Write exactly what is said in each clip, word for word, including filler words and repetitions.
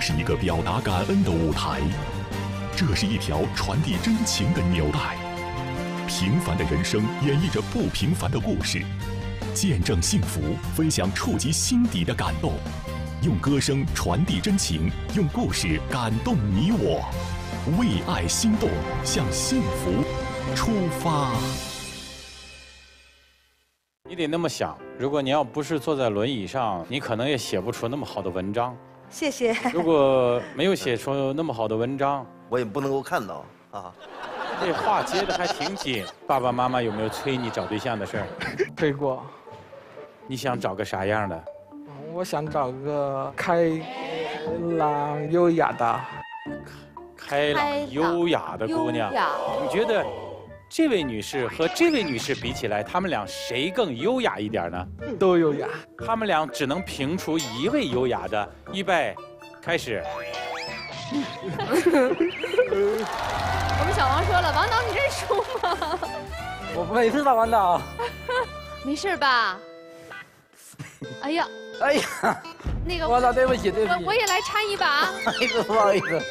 是一个表达感恩的舞台，这是一条传递真情的纽带。平凡的人生演绎着不平凡的故事，见证幸福，分享触及心底的感动。用歌声传递真情，用故事感动你我。为爱心动，向幸福出发。 你得那么想，如果你要不是坐在轮椅上，你可能也写不出那么好的文章。 谢谢。 如果没有写出那么好的文章， 我也不能够看到啊。 这话接得还挺紧。爸爸妈妈有没有催你找对象的事儿？ 催过。 你想找个啥样的？ 我想找个开朗优雅的。 开朗优雅的姑娘。你觉得这位女士和这位女士比起来，她们俩谁更优雅一点呢？ 都优雅。 她们俩只能评出一位优雅的。预备，开始。 我们小王说了，王导你认输吗？ 我每次打完导。 没事吧？哎呀， 哎呀， 那个王导对不起对不起， 我我也来插一把。 不好意思不好意思。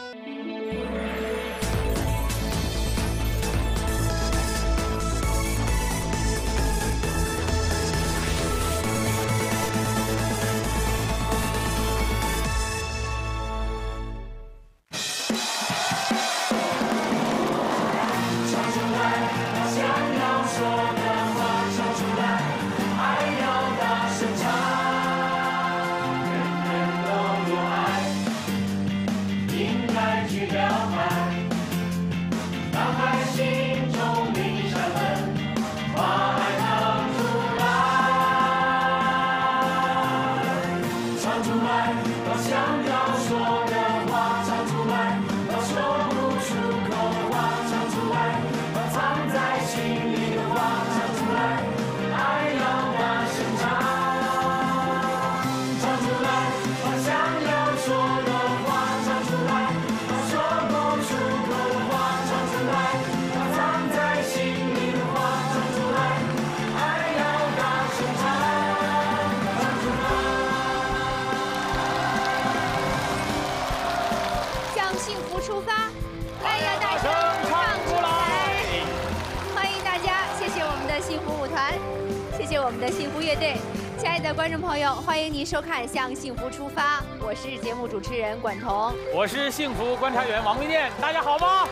我们的幸福乐队，亲爱的观众朋友，欢迎您收看《向幸福出发》，我是节目主持人管彤， 我是幸福观察员王卫念，大家好吗？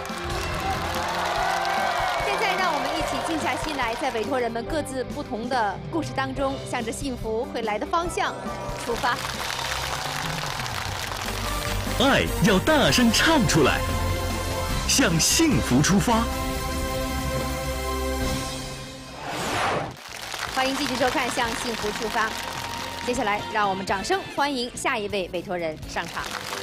现在让我们一起静下心来，在委托人们各自不同的故事当中，向着幸福会来的方向出发。 爱要大声唱出来，向幸福出发。 欢迎继续收看《向幸福出发》，接下来让我们掌声欢迎下一位委托人上场。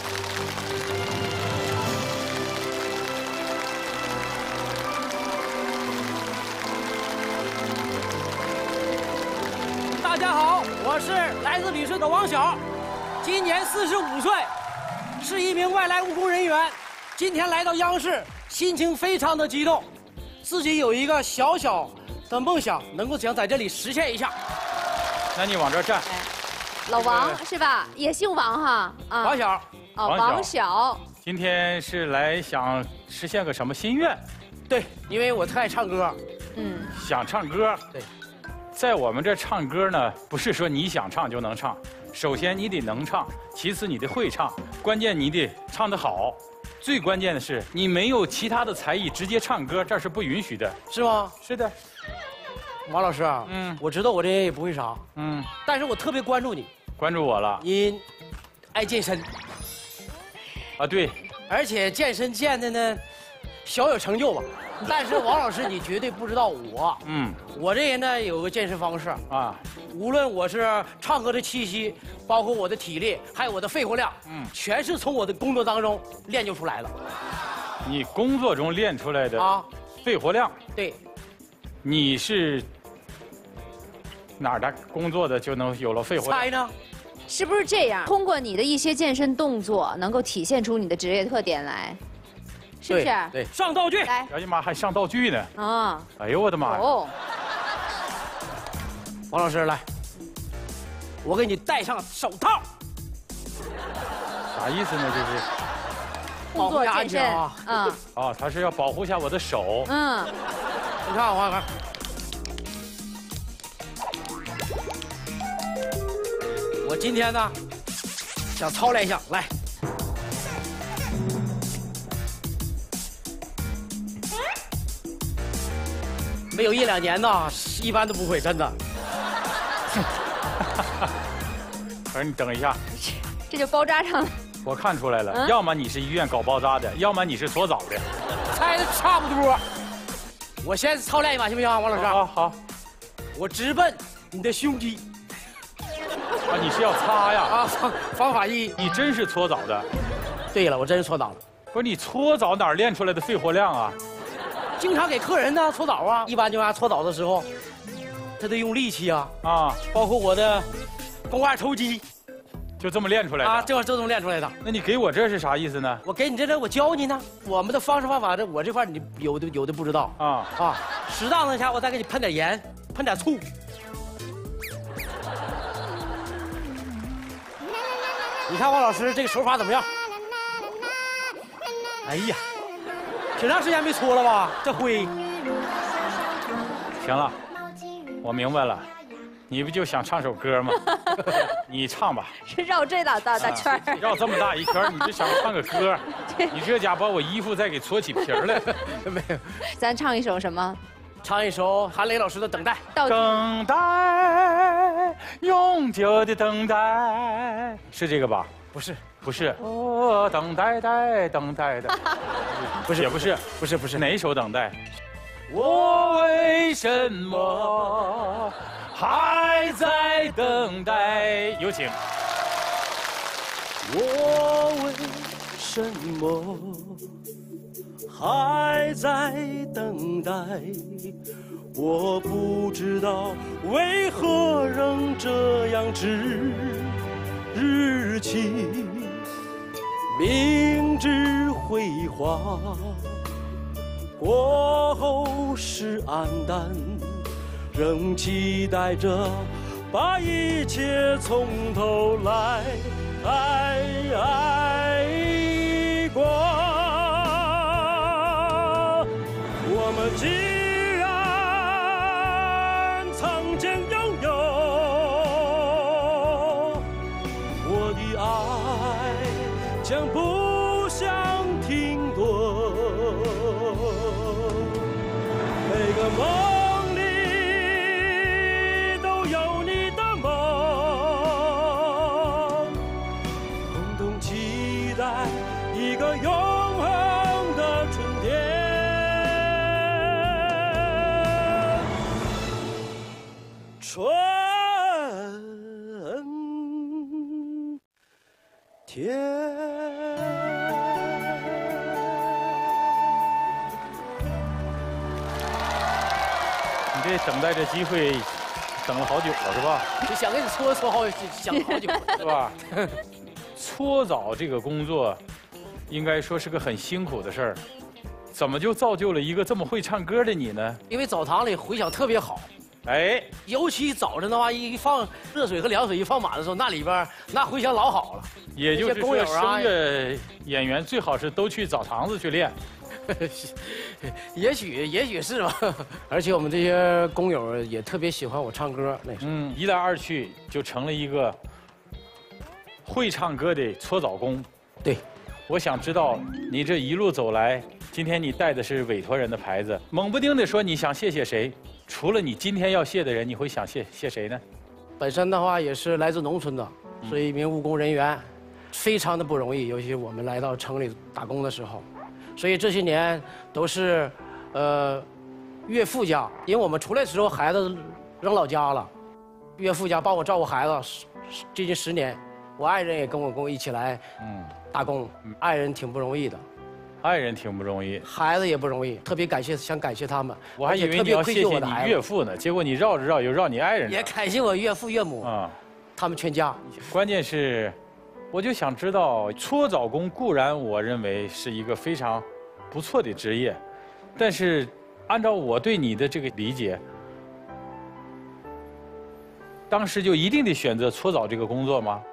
大家好，我是来自旅顺的王晓，今年四十五岁，是一名外来务工人员。今天来到央视，心情非常的激动，自己有一个小小的梦想，能够想在这里实现一下。 那你往这儿站。 老王是吧？也姓王哈？啊， 王晓。 哦，王晓。 今天是来想实现个什么心愿？ 对，因为我特爱唱歌。 嗯。 想唱歌。 对。 在我们这唱歌呢，不是说你想唱就能唱，首先你得能唱，其次你得会唱，关键你得唱得好。最关键的是，你没有其他的才艺，直接唱歌，这是不允许的， 是吗？ 是的。 王老师啊，嗯，我知道我这人也不会啥，嗯，但是我特别关注你， 关注我了。 你爱健身， 啊对， 而且健身健的呢，小有成就吧。但是王老师，你绝对不知道我，嗯，我这人呢有个健身方式啊，无论我是唱歌的气息，包括我的体力，还有我的肺活量，嗯，全是从我的工作当中练就出来了。 你工作中练出来的啊，肺活量， 对， 你是哪儿的工作的就能有了肺活量？ 猜呢？ 是不是这样？通过你的一些健身动作，能够体现出你的职业特点来，是不是？ 对，上道具。 来， 哎呀妈，还上道具呢！啊！哎呦我的妈呀！哦， 王老师来，我给你戴上手套。 啥意思呢？这是工作健身啊。嗯。 哦，他是要保护一下我的手。 嗯。 你看我看。我今天呢，想操练一下，来。没有一两年呢，一般都不会，真的。 可是你等一下， 这就包扎上了。 我看出来了，嗯、要么你是医院搞包扎的，要么你是搓澡的。 猜的差不多。我先操练一把行不行，王老师？ 好，好。 我直奔你的胸肌。 啊，你是要擦呀？ 啊，方方法一。 你真是搓澡的。 对了，我真是搓澡了。 不是你搓澡哪儿练出来的肺活量啊？ 经常给客人呢搓澡啊，一般情况下搓澡的时候，他得用力气啊啊，包括我的肱二头肌， 就这么练出来的啊，这这么练出来的。 那你给我这是啥意思呢？ 我给你这这，我教你呢。我们的方式方法，这我这块你有的有的不知道啊啊。适当的下，我再给你喷点盐，喷点醋。你看王老师这个手法怎么样？哎呀！挺长时间没搓了吧？这灰。 行了，我明白了，你不就想唱首歌吗？你唱吧。 是绕这大大大圈儿、 啊，绕这么大一圈，你就想唱个歌？你这家把我衣服再给搓起皮儿来。 没有。 咱唱一首什么？ 唱一首韩磊老师的《等待》。 等待，永久的等待，是这个吧？ 不是。 不是，哦，等待待等待的，不是，也不是， 不是，不是， 哪一首等待？我为什么还在等待？有请。 我为什么还在等待？我不知道为何仍这样执日期。明知辉煌过后是黯淡，仍期待着把一切从头来过。我们既然曾经拥有，我的爱将不想停顿，每个梦里都有你的梦，共同期待一个永恒的春天。春天。 你这等待这机会，等了好久了是吧？ 就想给你搓搓好，想了好久是吧？搓澡这个工作，应该说是个很辛苦的事儿，怎么就造就了一个这么会唱歌的你呢？ 因为澡堂里回响特别好。 哎， 尤其早晨的话，一放热水和凉水一放满的时候，那里边那回响老好了。 也就是说，声乐演员最好是都去澡堂子去练。 也许也许是吧。而且我们这些工友也特别喜欢我唱歌，那时候。 嗯，一来二去就成了一个会唱歌的搓澡工。 对， 我想知道你这一路走来，今天你带的是委托人的牌子，猛不丁的说你想谢谢谁？除了你今天要谢的人，你会想谢谢谁呢？ 本身的话也是来自农村的，是一名务工人员，非常的不容易。尤其我们来到城里打工的时候，所以这些年都是，呃，岳父家，因为我们出来的时候孩子扔老家了，岳父家帮我照顾孩子接近十年，我爱人也跟我跟我一起来，嗯，打工，爱人挺不容易的。爱人挺不容易，孩子也不容易，特别感谢，想感谢他们。我还以为你要谢谢你岳父呢，结果你绕着绕又绕你爱人。也感谢我岳父岳母啊，他们全家。关键是，我就想知道，搓澡工固然我认为是一个非常不错的职业，但是按照我对你的这个理解，当时就一定得选择搓澡这个工作吗？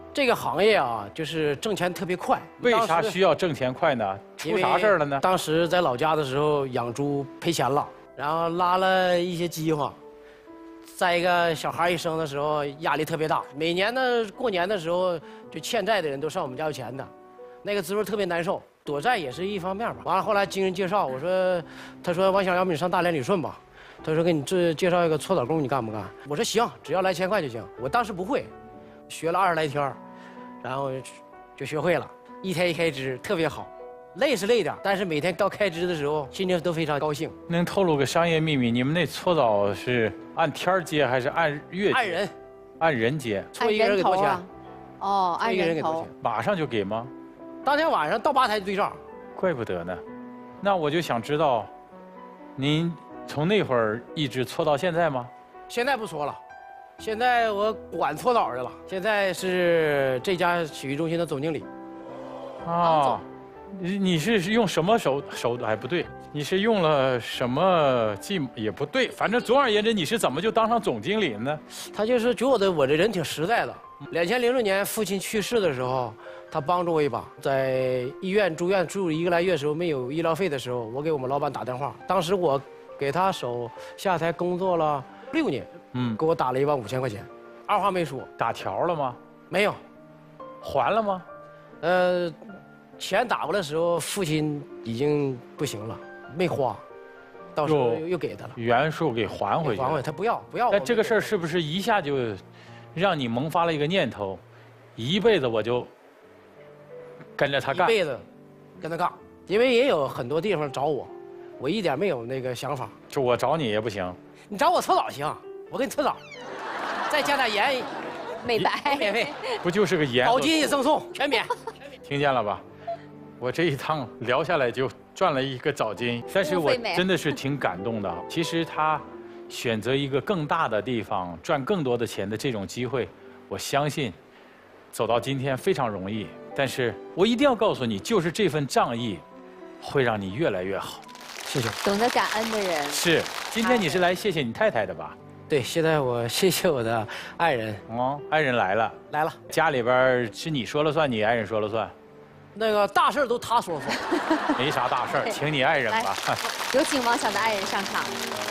这个行业啊，就是挣钱特别快。 为啥需要挣钱快呢？出啥事儿了呢？ 当时在老家的时候养猪赔钱了，然后拉了一些饥荒。再一个，小孩一生的时候压力特别大，每年的过年的时候，就欠债的人都上我们家要钱的，那个滋味特别难受。躲债也是一方面吧。完了后来经人介绍，我说，他说王想要不你上大连旅顺吧。他说给你这介绍一个搓澡工，你干不干？我说行，只要来千块就行。我当时不会，学了二十来天，然后就学会了，一天一开支特别好，累是累点，但是每天到开支的时候，心情都非常高兴。 能透露个商业秘密？你们那搓澡是按天接还是按月接？ 按人， 按人接。 搓一个人给多少钱？ 哦，按人头。 马上就给吗？ 当天晚上到吧台就对账。 怪不得呢，那我就想知道，您。从那会儿一直搓到现在吗？ 现在不搓了，现在我管搓澡去了。现在是这家洗浴中心的总经理。 啊，你你是用什么手手？哎，不对，你是用了什么技？也不对，反正总而言之，你是怎么就当上总经理呢？ 他就是觉得我这人挺实在的。两千零六年父亲去世的时候，他帮助我一把，在医院住院住一个来月的时候没有医疗费的时候，我给我们老板打电话，当时我。给他手下台工作了六年，嗯，给我打了一万五千块钱，二话没说。 打条了吗？ 没有。 还了吗？ 呃，钱打过来的时候，父亲已经不行了，没花，到时候又又给他了， 原数给还回去。 还回去，他不要不要。 那这个事儿是不是一下就让你萌发了一个念头，一辈子我就跟着他干？ 一辈子跟他干，因为也有很多地方找我。我一点没有那个想法， 就我找你也不行， 你找我搓澡行，我给你搓澡，再加点盐， 美白免费， 不就是个盐？ 毛巾也赠送，全免。 听见了吧？我这一趟聊下来就赚了一个澡巾，但是我真的是挺感动的。其实他选择一个更大的地方赚更多的钱的这种机会，我相信走到今天非常容易。但是我一定要告诉你，就是这份仗义，会让你越来越好。 谢谢。 懂得感恩的人是。今天你是来谢谢你太太的吧？ 对，现在我谢谢我的爱人。 哦，爱人来了， 来了。 家里边是你说了算，你爱人说了算。 那个大事都他说了算。 没啥大事，请你爱人吧。 有请王想的爱人上场。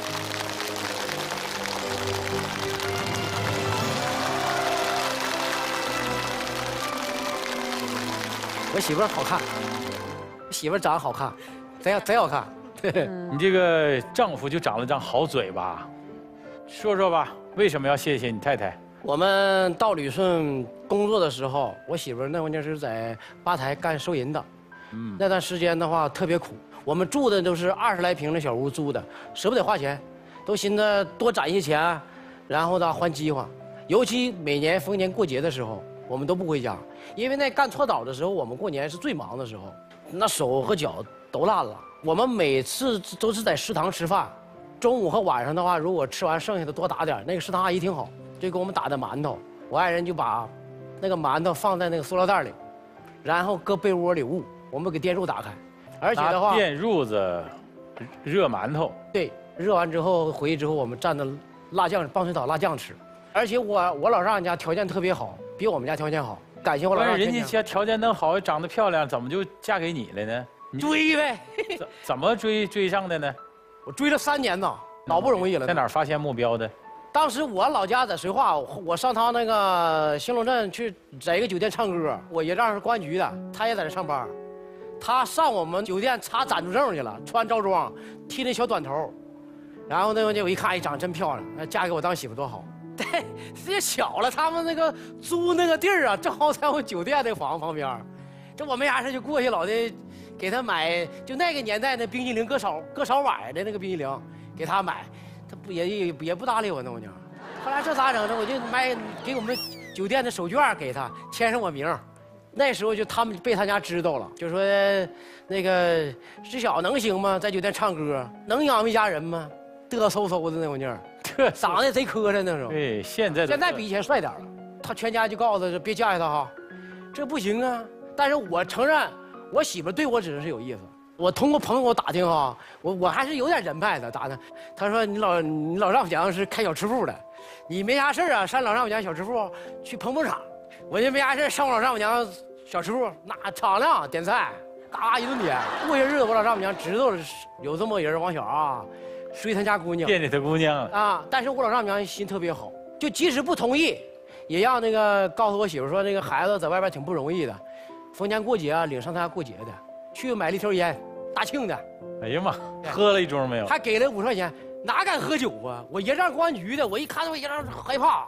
我媳妇儿好看，媳妇儿长得好看。贼贼好看， 你这个丈夫就长了张好嘴巴，说说吧，为什么要谢谢你太太？ 我们到旅顺工作的时候，我媳妇那会儿是在吧台干收银的，嗯，那段时间的话特别苦，我们住的都是二十来平的小屋租的，舍不得花钱，都寻思多攒一些钱，然后呢还饥荒。尤其每年逢年过节的时候，我们都不回家，因为那干搓澡的时候，我们过年是最忙的时候，那手和脚都烂了。我们每次都是在食堂吃饭，中午和晚上的话，如果吃完剩下的多打点，那个食堂阿姨挺好，就给我们打的馒头。我爱人就把那个馒头放在那个塑料袋里，然后搁被窝里捂，我们给电褥打开，而且的话， 电褥子热馒头。 对，热完之后回去之后，我们蘸着辣酱棒水岛辣酱吃。而且我我老丈人家条件特别好，比我们家条件好，感谢我老丈人。 人家家条件能好，长得漂亮，怎么就嫁给你了呢？ 追呗。 怎怎么追追上的呢？ 我追了三年呢，老不容易了。 在哪儿发现目标的？ 当时我老家在绥化，我上他那个兴隆镇去，在一个酒店唱歌。我爷丈是公安局的，他也在这上班。他上我们酒店查暂住证去了，穿着装，剃那小短头。然后那个我一看，哎，长得真漂亮，嫁给我当媳妇多好。对，这小了，他们那个租那个地儿啊，正好在我酒店那房子旁边。这我没啥事就过去，老的给他买，就那个年代那冰激凌搁勺搁勺碗的那个冰激凌，给他买，他不也也也不搭理我那我娘。后来这咋整呢？我就买给我们酒店的手绢给他，签上我名。那时候就他们被他家知道了，就说那个这小子能行吗？在酒店唱歌能养活一家人吗？嘚嗖嗖的那我娘。长得也贼磕碜那时候。 对，现在现在比以前帅点了。他全家就告诉他别嫁给他哈，这不行啊。但是我承认，我媳妇对我只是有意思。我通过朋友给我打听哈，我我还是有点人脉的。打听，他说你老你老丈母娘是开小吃部的，你没啥事啊，上老丈母娘小吃部去捧捧场。 我就没啥事上我老丈母娘小吃部，那敞亮点菜，嘎嘎一顿点。过些日子我老丈母娘知道有这么个人王小啊，睡他家姑娘， 惦记他姑娘啊。但是我老丈母娘心特别好，就即使不同意，也让那个告诉我媳妇说，那个孩子在外边挺不容易的，逢年过节啊领上他家过节的，去买了一条烟，大庆的。 哎呀妈，喝了一盅没有？ 还给了五十块钱。哪敢喝酒啊！我爷让公安局的，我一看我爷让害怕，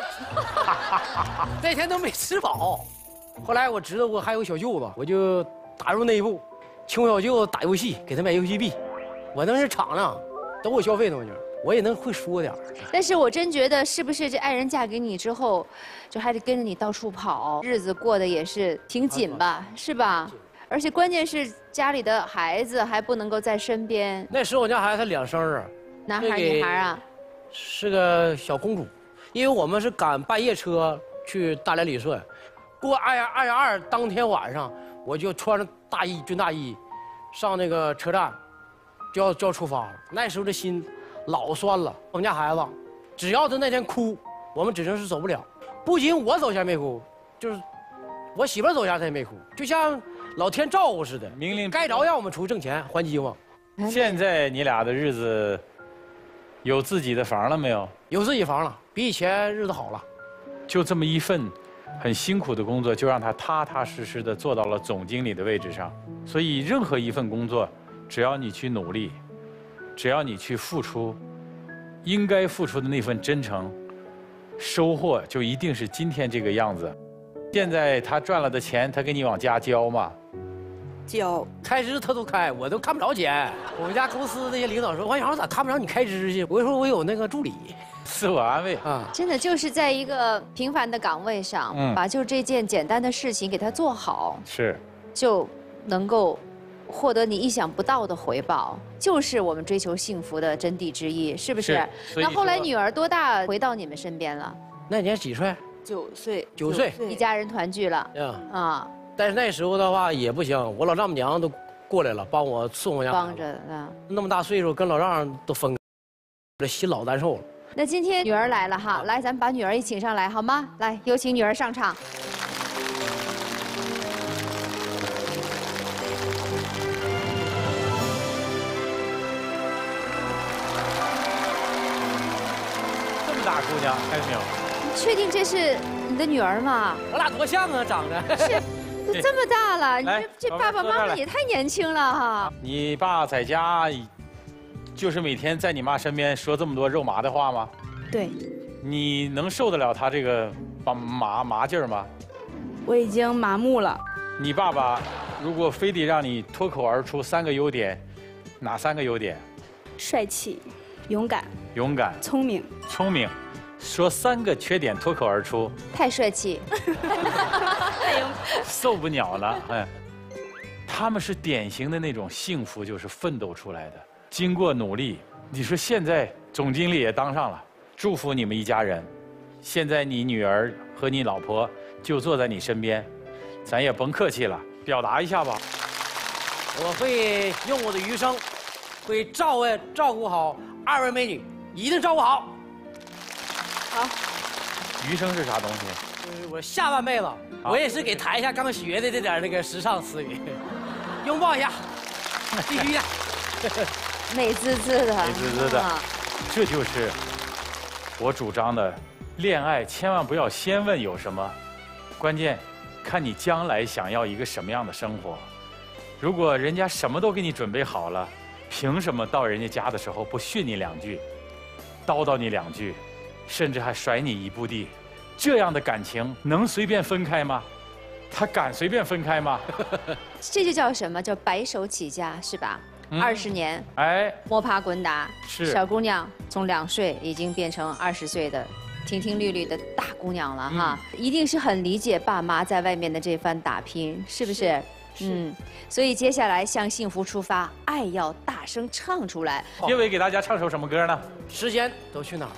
那天都没吃饱。后来我知道我还有小舅子，我就打入内部，请我小舅子打游戏，给他买游戏币。我那是敞亮，都我消费东西，我也能会说点。 但是我真觉得，是不是这爱人嫁给你之后，就还得跟着你到处跑，日子过得也是挺紧吧，是吧？而且关键是家里的孩子还不能够在身边。 那时候我家孩子才两生日。 男孩女孩啊？ 是个小公主，因为我们是赶半夜车去大连旅顺，过二月二月二当天晚上，我就穿着大衣军大衣，上那个车站，就要就要出发了。那时候这心老酸了。我们家孩子，只要他那天哭，我们指定是走不了。不仅我走前没哭，就是我媳妇走前她也没哭，就像老天照顾似的， 明令该着让我们出去挣钱还饥荒。 现在你俩的日子。有自己的房了没有？ 有自己房了，比以前日子好了。 就这么一份很辛苦的工作，就让他踏踏实实的做到了总经理的位置上。所以，任何一份工作，只要你去努力，只要你去付出，应该付出的那份真诚，收获就一定是今天这个样子。现在他赚了的钱，他给你往家交吗？ 交， 开支他都开，我都看不着钱。我们家公司那些领导说：“王小咋看不着你开支去？”我说：“我有那个助理。” 自我安慰啊，真的就是在一个平凡的岗位上，嗯、把就这件简单的事情给他做好， 是， 就能够获得你意想不到的回报，就是我们追求幸福的真谛之一，是不是？是那后来女儿多大回到你们身边了？ 那年几岁？ 九岁。 九岁， 一家人团聚了。嗯啊。 但是那时候的话也不行，我老丈母娘都过来了，帮我伺候家。 帮着啊。 那么大岁数，跟老丈人都分开，这心老难受了。 那今天女儿来了哈，来，咱们把女儿一请上来好吗？来，有请女儿上场。 这么大姑娘，看见没有？ 你确定这是你的女儿吗？ 我俩多像啊，长得。 是。都这么大了，你这这爸爸妈妈也太年轻了哈！ 你爸在家，就是每天在你妈身边说这么多肉麻的话吗？ 对。 你能受得了他这个麻麻麻劲儿吗？ 我已经麻木了。 你爸爸如果非得让你脱口而出三个优点，哪三个优点？ 帅气、勇敢、 勇敢、 聪明、 聪明。说三个缺点脱口而出， 太帅气， 受不了了。哎，他们是典型的那种幸福，就是奋斗出来的，经过努力。你说现在总经理也当上了，祝福你们一家人。现在你女儿和你老婆就坐在你身边，咱也甭客气了，表达一下吧。 我会用我的余生，会照顾照顾好二位美女，一定照顾好。 好， 余生是啥东西？ 就是我下半辈子，我也是给台下刚学的这点那个时尚词语，拥抱一下，必须的， 美滋滋的， 美滋滋的，这就是我主张的，恋爱千万不要先问有什么，关键看你将来想要一个什么样的生活。如果人家什么都给你准备好了，凭什么到人家家的时候不训你两句，叨叨你两句？甚至还甩你一步地，这样的感情能随便分开吗？他敢随便分开吗？ 这就叫什么？叫白手起家，是吧？二十、嗯、年， 哎， 摸爬滚打， 是小姑娘从两岁已经变成二十岁的亭亭玉立的大姑娘了哈，嗯、一定是很理解爸妈在外面的这番打拼，是不是？是嗯，所以接下来向幸福出发，爱要大声唱出来。 叶伟给大家唱首什么歌呢？ 时间都去哪儿了？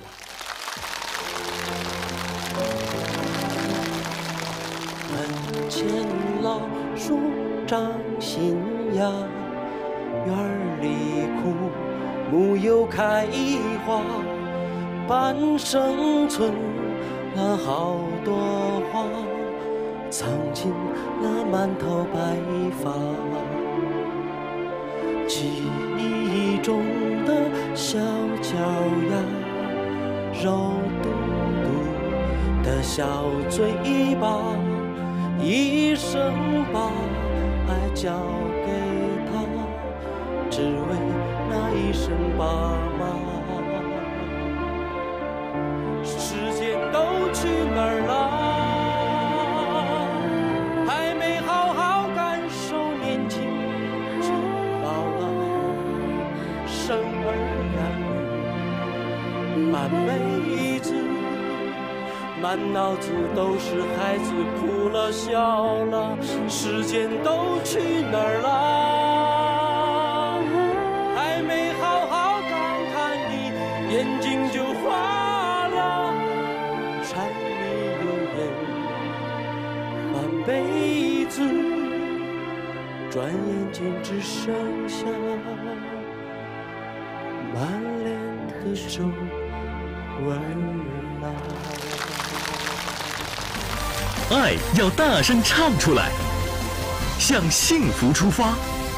门前老树长新芽，院里枯木又开花，半生存了好多花。 藏进那满头白发，记忆中的小脚丫，肉嘟嘟的小嘴巴，一生把爱交给他，只为那一声爸妈。时间都去哪儿了？还没好好感受年轻，只老了，生儿养女，半辈子，满脑子都是孩子哭了笑了。时间都去哪儿了？还没好好感叹你，眼睛就花。柴米油盐半辈子，转眼间只剩下满脸的皱纹了。 爱要大声唱出来，向幸福出发。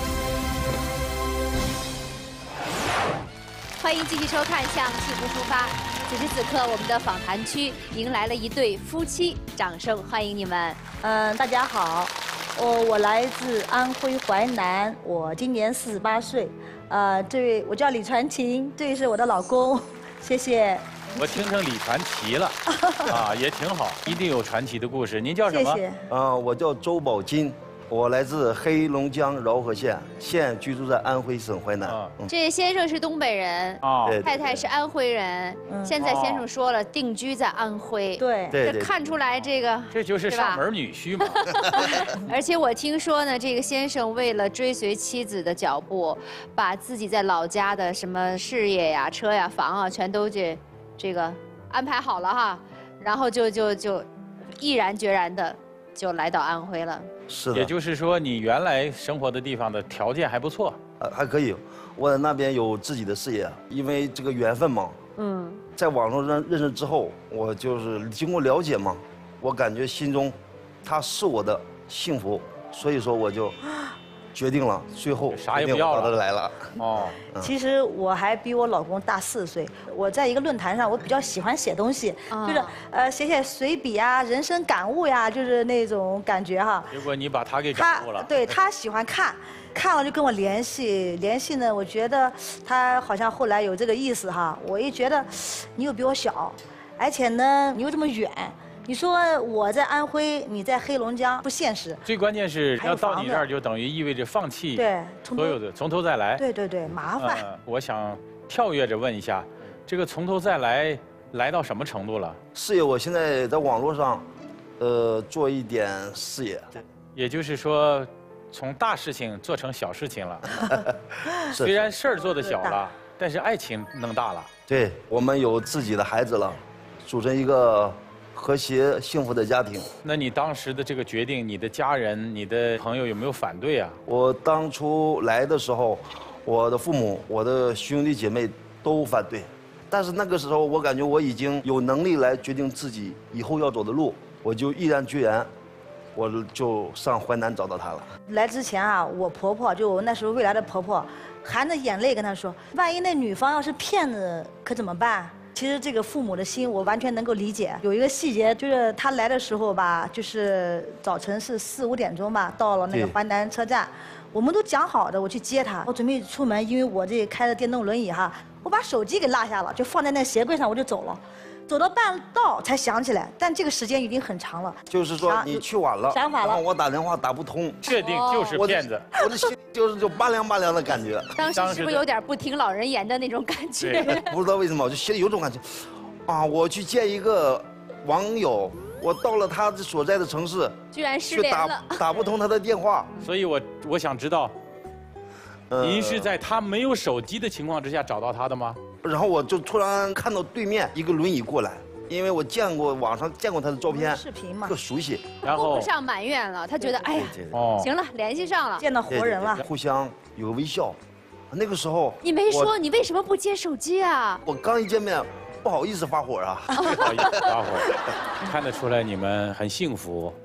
欢迎继续收看《向幸福出发》。此时此刻，我们的访谈区迎来了一对夫妻，掌声欢迎你们。 嗯，大家好，我我来自安徽淮南，我今年四十八岁。呃，这位我叫李传琴，这位是我的老公，谢谢。 我听成李传奇了，啊，也挺好，一定有传奇的故事。您叫什么？ 谢谢。 啊，我叫周宝金。我来自黑龙江饶河县，现居住在安徽省淮南。 嗯、这先生是东北人， 啊、 哦，太太是安徽人。嗯、现在先生说了，定居在安徽。 对， 这看出来这个， 这就是上门女婿嘛。 而且我听说呢，这个先生为了追随妻子的脚步，把自己在老家的什么事业呀、车呀、房啊，全都这这个安排好了哈，然后就就就毅然决然的就来到安徽了。 是的， 也就是说，你原来生活的地方的条件还不错， 呃，还可以。我在那边有自己的事业，因为这个缘分嘛。嗯，在网络上认识之后，我就是经过了解嘛，我感觉心中，他是我的幸福，所以说我就决定了，最后啥也不要了， 来了。 哦， 嗯、其实我还比我老公大四岁。我在一个论坛上，我比较喜欢写东西，哦、就是呃写写随笔啊、人生感悟呀，就是那种感觉哈。 结果你把他给感悟了。 他对他喜欢看，看了就跟我联系，联系呢，我觉得他好像后来有这个意思哈。我一觉得你又比我小，而且呢你又这么远。你说我在安徽，你在黑龙江，不现实。 最关键是要到你这儿，就等于意味着放弃对所有的，从头再来。 对对对，麻烦。 呃、我想跳跃着问一下，这个从头再来来到什么程度了？ 事业，我现在在网络上，呃，做一点事业。 也就是说，从大事情做成小事情了。虽然事儿做的小了，但是爱情弄大了。 对，我们有自己的孩子了，组成一个和谐幸福的家庭。 那你当时的这个决定，你的家人、你的朋友有没有反对啊？ 我当初来的时候，我的父母、我的兄弟姐妹都反对，但是那个时候我感觉我已经有能力来决定自己以后要走的路，我就毅然决然，我就上淮南找到他了。 来之前啊，我婆婆就我那时候未来的婆婆，含着眼泪跟他说：“万一那女方要是骗子，可怎么办？”其实这个父母的心我完全能够理解。有一个细节就是他来的时候吧，就是早晨是四五点钟吧，到了那个淮南车站，我们都讲好的，我去接他。我准备出门，因为我这开着电动轮椅哈，我把手机给落下了，就放在那鞋柜上，我就走了。走到半道才想起来，但这个时间已经很长了。 就是说你去晚了， 想法了， 然后我打电话打不通， 确定就是骗子。 我的心就是就拔凉拔凉的感觉。 当时是不是有点不听老人言的那种感觉？ 不知道为什么，我就心里有种感觉，啊，我去见一个网友，我到了他所在的城市， 居然失联了， 打打不通他的电话。 所以我我想知道，呃、您是在他没有手机的情况之下找到他的吗？ 然后我就突然看到对面一个轮椅过来，因为我见过网上见过他的照片， 视频嘛， 特熟悉。 然后顾不上埋怨了，他觉得哎呀，哦，行了，联系上了， 见到活人了， 互相有个微笑。那个时候你没说你为什么不接手机啊？ 我刚一见面，不好意思发火啊， 不好意思发火。看得出来你们很幸福，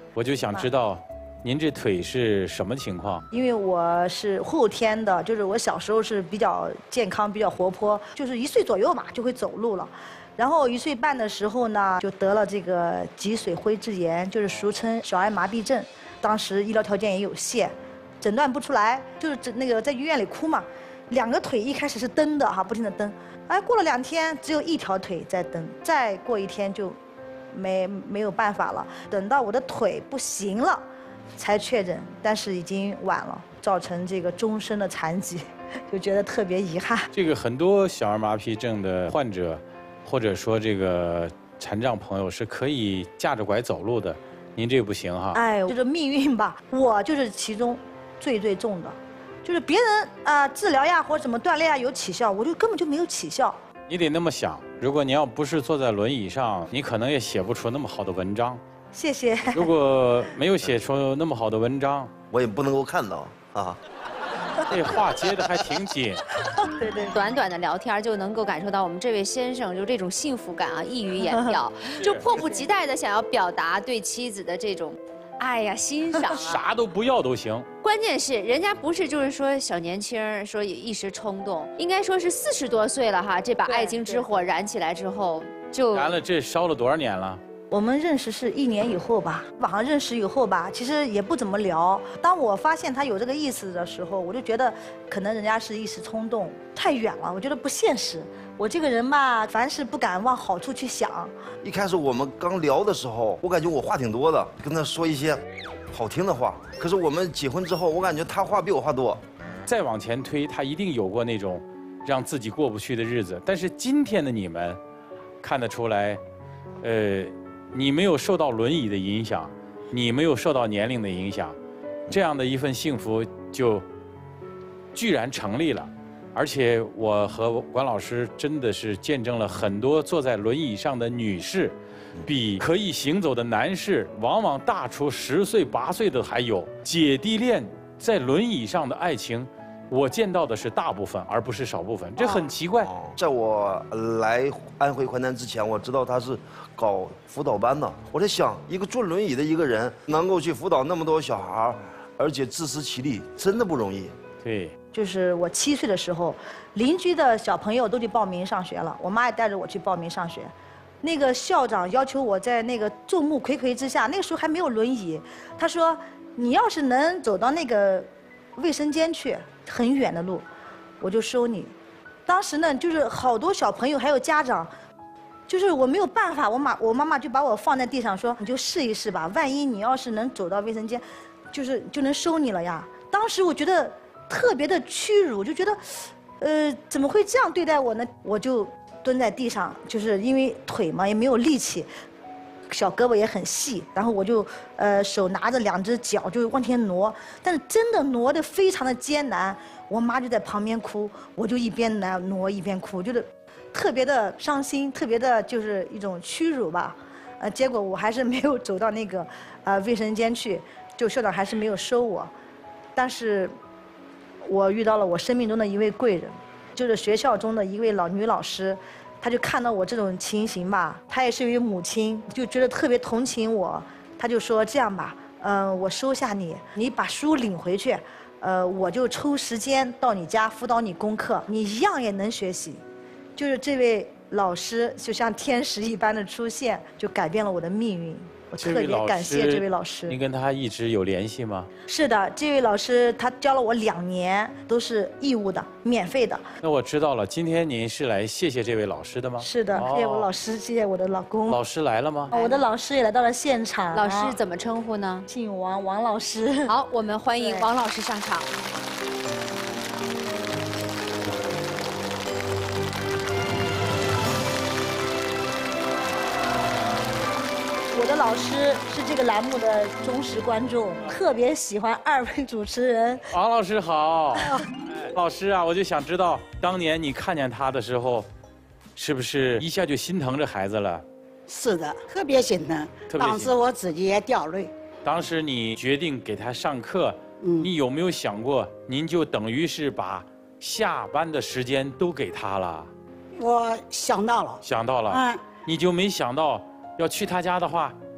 我就想知道，您这腿是什么情况？ 因为我是后天的，就是我小时候是比较健康、比较活泼，就是一岁左右嘛就会走路了。然后一岁半的时候呢，就得了这个脊髓灰质炎，就是俗称小儿麻痹症。当时医疗条件也有限，诊断不出来，就是那个在医院里哭嘛。两个腿一开始是蹬的哈，不停的蹬，哎，过了两天只有一条腿在蹬，再过一天就没没有办法了。等到我的腿不行了，才确诊，但是已经晚了，造成这个终身的残疾，就觉得特别遗憾。 这个很多小儿麻痹症的患者，或者说这个残障朋友是可以架着拐走路的，您这个不行哈。 哎，就是命运吧，我就是其中最最重的。就是别人啊、呃、治疗呀或者怎么锻炼啊有起效，我就根本就没有起效。 你得那么想，如果你要不是坐在轮椅上，你可能也写不出那么好的文章。 谢谢。 如果没有写出那么好的文章， 我也不能够看到啊。 这话接的还挺紧。 对对，短短的聊天就能够感受到我们这位先生就这种幸福感啊，溢于言表，就迫不及待的想要表达对妻子的这种。哎呀，欣赏啊！ 啥都不要都行。 关键是人家不是就是说小年轻说一时冲动，应该说是四十多岁了哈，这把爱情之火燃起来之后就燃了。这烧了多少年了？ 我们认识是一年以后吧，网上认识以后吧，其实也不怎么聊。当我发现他有这个意思的时候，我就觉得可能人家是一时冲动，太远了，我觉得不现实。我这个人吧，凡事不敢往好处去想。 一开始我们刚聊的时候，我感觉我话挺多的，跟他说一些好听的话。可是我们结婚之后，我感觉他话比我话多。 再往前推，他一定有过那种让自己过不去的日子。但是今天的你们，看得出来，呃，你没有受到轮椅的影响，你没有受到年龄的影响，这样的一份幸福就居然成立了。而且我和管老师真的是见证了很多坐在轮椅上的女士，比可以行走的男士往往大出十岁八岁的还有。姐弟恋在轮椅上的爱情，我见到的是大部分，而不是少部分，这很奇怪。 在我来安徽淮南之前，我知道他是搞辅导班的。我在想，一个坐轮椅的一个人能够去辅导那么多小孩，而且自食其力，真的不容易。 对。 就是我七岁的时候，邻居的小朋友都去报名上学了，我妈也带着我去报名上学。那个校长要求我在那个众目睽睽之下，那个时候还没有轮椅，他说你要是能走到那个卫生间去，很远的路，我就收你。当时呢，就是好多小朋友还有家长，就是我没有办法，我妈我妈妈就把我放在地上说，你就试一试吧，万一你要是能走到卫生间，就是就能收你了呀。当时我觉得特别的屈辱，就觉得，呃，怎么会这样对待我呢？我就蹲在地上，就是因为腿嘛也没有力气，小胳膊也很细，然后我就呃手拿着两只脚就往前挪，但是真的挪得非常的艰难。我妈就在旁边哭，我就一边来挪一边哭，就是特别的伤心，特别的就是一种屈辱吧。呃，结果我还是没有走到那个呃卫生间去，就校长还是没有收我，但是。我遇到了我生命中的一位贵人，就是学校中的一位老女老师，她就看到我这种情形吧，她也是一位母亲，就觉得特别同情我，她就说这样吧，嗯、呃，我收下你，你把书领回去，呃，我就抽时间到你家辅导你功课，你一样也能学习。就是这位老师就像天使一般的出现，就改变了我的命运。我特别感谢这位老师。 您跟他一直有联系吗？ 是的，这位老师他教了我两年，都是义务的、免费的。 那我知道了，今天您是来谢谢这位老师的吗？ 是的，谢谢我老师，谢谢我的老公。 老师来了吗？ 我的老师也来到了现场。 老师怎么称呼呢？ 姓王，王老师。 好，我们欢迎王老师上场。 我的老师是这个栏目的忠实观众，特别喜欢二位主持人。 王老师好，老师啊，我就想知道，当年你看见他的时候，是不是一下就心疼这孩子了？ 是的，特别心疼。当时我自己也掉泪。 当时你决定给他上课，嗯，你有没有想过，您就等于是把下班的时间都给他了？ 我想到了。 想到了。嗯。你就没想到？要去他家的话，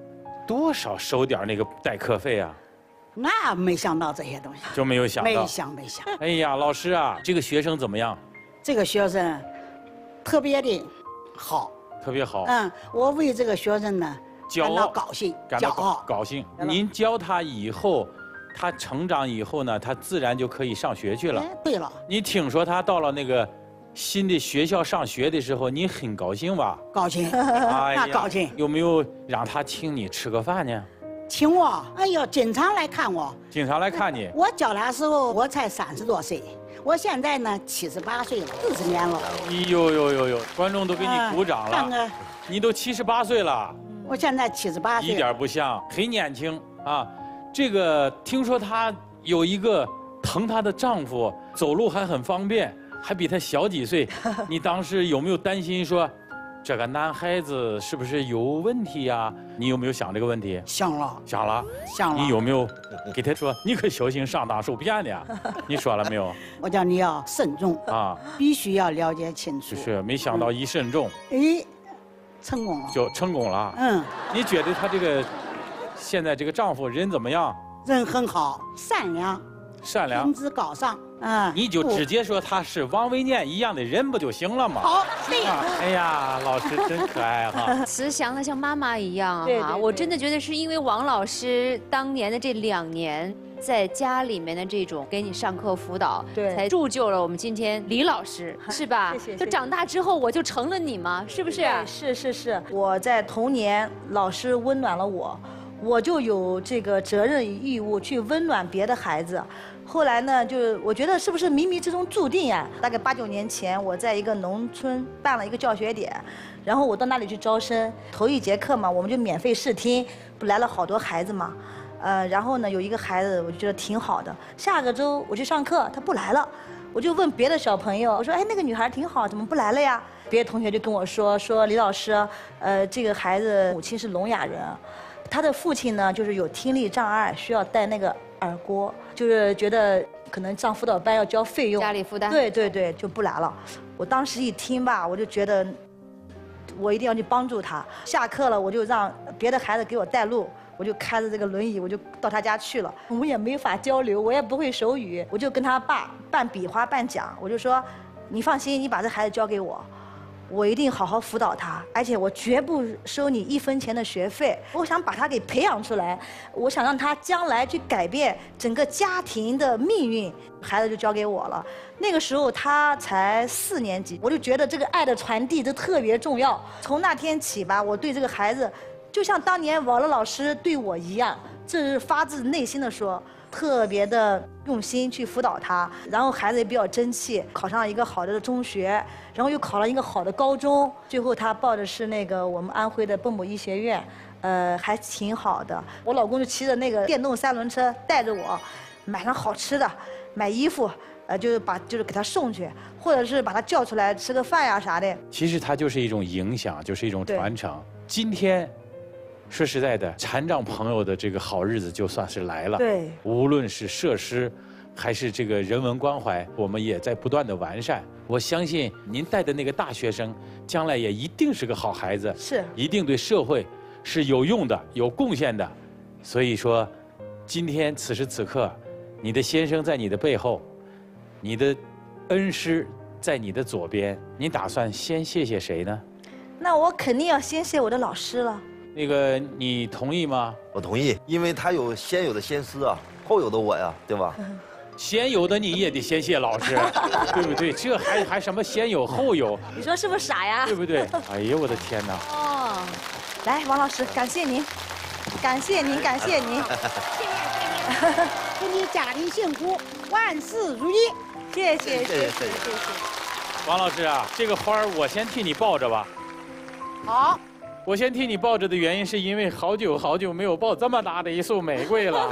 多少收点那个代课费啊？ 那没想到这些东西， 就没有想到。 没想没想。 哎呀，老师啊，这个学生怎么样？ 这个学生特别的好， 特别好。 嗯，我为这个学生呢感到高兴， 感到高高兴。您教他以后，他成长以后呢，他自然就可以上学去了。 对了， 你听说他到了那个新的学校上学的时候，你很高兴吧？ 高兴，那高兴。 有没有让他请你吃个饭呢？ 请我，哎呦，经常来看我。 经常来看你。 我教他时候我才三十多岁，我现在呢七十八岁了，四十年了。 哎呦呦呦呦，观众都给你鼓掌了。 看看， 你都七十八岁了。 我现在七十八岁。 一点不像，很年轻啊。这个听说她有一个疼她的丈夫，走路还很方便，还比她小几岁。你当时有没有担心说？这个男孩子是不是有问题呀？你有没有想这个问题？ 想了， 想了， 想了。 你有没有给他说？你可小心上当受骗的。你说了没有？ 我叫你要慎重啊，必须要了解清楚。 是，没想到一慎重， 哎，成功了， 就成功了。嗯，你觉得她这个现在这个丈夫人怎么样？ 人很好，善良， 善良， 品质高尚。嗯， 你就直接说他是王维念一样的人不就行了吗？ 好，对呀。 哎呀，老师真可爱哈， 慈祥的像妈妈一样哈。我真的觉得是因为王老师当年的这两年在家里面的这种给你上课辅导， 对， 才铸就了我们今天李老师，是吧？ 谢谢。 就长大之后我就成了你吗？是不是？ 是是是，我在童年老师温暖了我，我就有这个责任与义务去温暖别的孩子。后来呢，就我觉得是不是冥冥之中注定呀？大概八九年前，我在一个农村办了一个教学点，然后我到那里去招生。头一节课嘛，我们就免费试听，不来了好多孩子嘛。呃，然后呢，有一个孩子我就觉得挺好的。下个周我去上课，他不来了，我就问别的小朋友，我说：“哎，那个女孩挺好，怎么不来了呀？”别的同学就跟我说：“说李老师，呃，这个孩子母亲是聋哑人，他的父亲呢就是有听力障碍，需要带那个。”耳郭，就是觉得可能上辅导班要交费用， 家里负担， 对对对，就不来了。我当时一听吧，我就觉得我一定要去帮助他。下课了，我就让别的孩子给我带路，我就开着这个轮椅，我就到他家去了。我们也没法交流，我也不会手语，我就跟他爸半比划半讲，我就说：“你放心，你把这孩子交给我。”我一定好好辅导他，而且我绝不收你一分钱的学费。我想把他给培养出来，我想让他将来去改变整个家庭的命运。孩子就交给我了。那个时候他才四年级，我就觉得这个爱的传递这特别重要。从那天起吧，我对这个孩子，就像当年网络老师对我一样，这是发自内心的说。特别的用心去辅导他，然后孩子也比较争气，考上一个好的中学，然后又考了一个好的高中，最后他报的是那个我们安徽的蚌埠医学院，呃，还挺好的。我老公就骑着那个电动三轮车带着我，买上好吃的，买衣服，呃，就是把就是给他送去，或者是把他叫出来吃个饭呀啥的。 其实它就是一种影响，就是一种传承。今天。说实在的，残障朋友的这个好日子就算是来了。 对， 无论是设施，还是这个人文关怀，我们也在不断的完善。我相信您带的那个大学生，将来也一定是个好孩子， 是， 一定对社会是有用的、有贡献的。所以说，今天此时此刻，你的先生在你的背后，你的恩师在你的左边，你打算先谢谢谁呢？ 那我肯定要先谢我的老师了。 那个，你同意吗？ 我同意，因为他有先有的先师啊，后有的我呀，对吧？ 先有的你也得先谢老师，对不对？这还还什么先有后有？ 你说是不是傻呀？ 对不对？哎呀，我的天哪！ 哦，来，王老师，感谢您，感谢您，感谢您， 谢谢，祝你家庭幸福，万事如意。 谢谢，谢谢，谢谢。 王老师啊，这个花儿我先替你抱着吧。 好。 我先替你抱着的原因，是因为好久好久没有抱这么大的一束玫瑰了。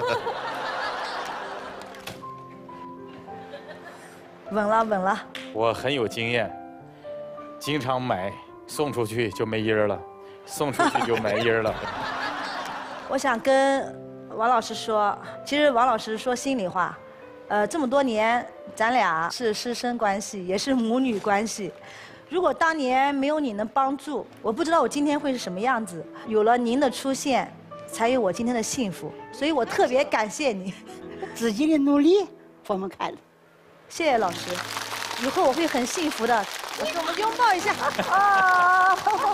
稳了，稳了。 我很有经验，经常买，送出去就没音儿了，送出去就没音儿了。 我想跟王老师说，其实王老师说心里话，呃，这么多年咱俩是师生关系，也是母女关系。如果当年没有您的帮助，我不知道我今天会是什么样子。有了您的出现， 才有我今天的幸福，所以我特别感谢你。 自己的努力，我们看了。 谢谢老师，以后我会很幸福的。老师，我们拥抱一下。啊！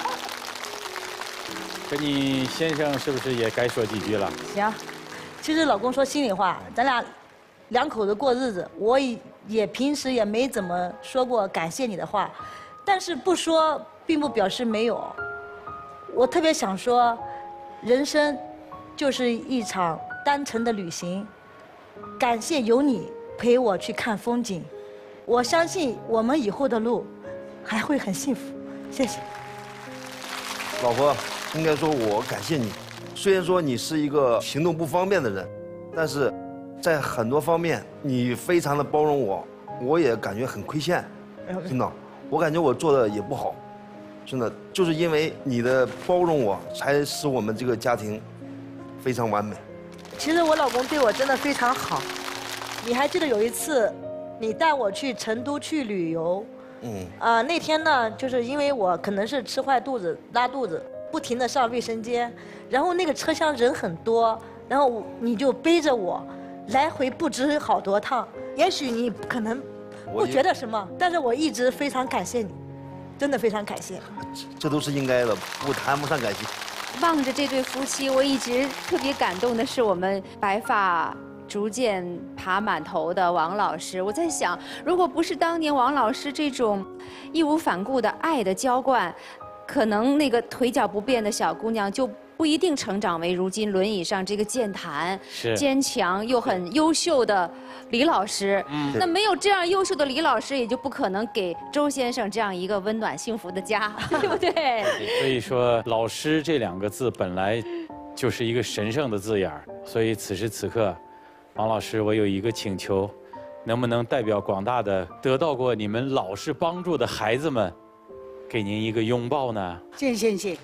跟你先生是不是也该说几句了？ 行，其实老公说心里话，咱俩两口子过日子，我也也平时也没怎么说过感谢你的话，但是不说并不表示没有。我特别想说，人生就是一场单程的旅行，感谢有你陪我去看风景，我相信我们以后的路还会很幸福。谢谢。 老婆，应该说我感谢你。虽然说你是一个行动不方便的人，但是在很多方面你非常的包容我，我也感觉很亏欠。真的，我感觉我做的也不好。真的，就是因为你的包容我，才使我们这个家庭非常完美。 其实我老公对我真的非常好。你还记得有一次，你带我去成都去旅游？嗯。啊、呃，那天呢，就是因为我可能是吃坏肚子、拉肚子，不停地上卫生间，然后那个车厢人很多，然后你就背着我，来回不知好多趟。也许你可能不觉得什么，但是我一直非常感谢你。真的非常感谢， 这这都是应该的，我谈不上感谢。 望着这对夫妻，我一直特别感动的是我们白发逐渐爬满头的王老师。我在想，如果不是当年王老师这种义无反顾的爱的浇灌，可能那个腿脚不便的小姑娘就不一定成长为如今轮椅上这个健谈、坚强又很优秀的李老师。嗯，那没有这样优秀的李老师，也就不可能给周先生这样一个温暖幸福的家，对不对？ 所以说，老师这两个字本来就是一个神圣的字眼儿。所以此时此刻，王老师，我有一个请求，能不能代表广大的得到过你们老师帮助的孩子们，给您一个拥抱呢？ 行行行。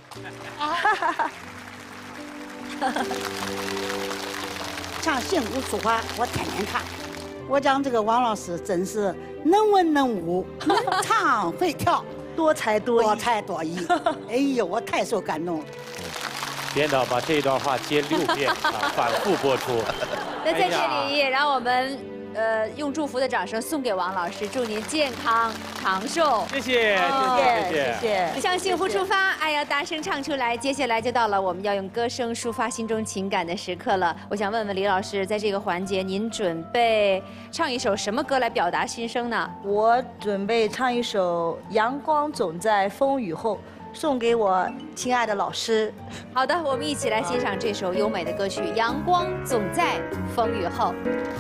唱幸福出发，我天天看。我讲这个王老师真是能文能武，能唱会跳， 多才多艺。 多才多艺。哎呦，我太受感动了。 编导把这段话接六遍啊，反复播出。 那在这里，让我们呃用祝福的掌声送给王老师，祝您健康长寿。 谢谢， 哦、 谢谢，谢谢。 向幸福出发，爱要大声唱出来。接下来就到了我们要用歌声抒发心中情感的时刻了。我想问问李老师，在这个环节，您准备唱一首什么歌来表达心声呢？ 我准备唱一首《阳光总在风雨后》。送给我亲爱的老师。 好的，我们一起来欣赏这首优美的歌曲《阳光总在风雨后》。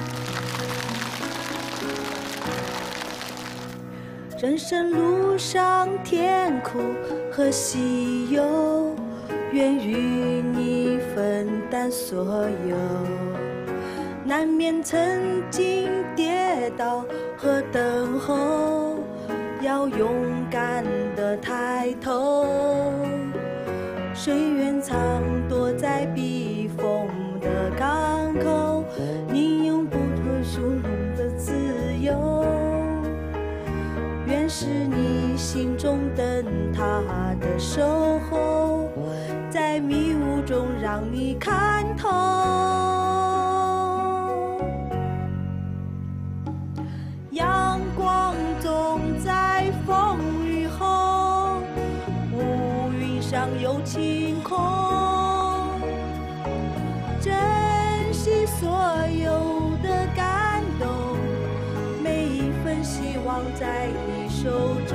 人生路上甜苦和喜忧，愿与你分担所有。难免曾经跌倒和等候，要勇敢地抬头。谁愿藏躲在避风的港口，你用不脱汹涌的自由。愿是你心中灯塔的守候，在迷雾中让你看透。阳光总在风雨后，乌云上有晴空。珍惜所有的感动，每一份希望在你手中。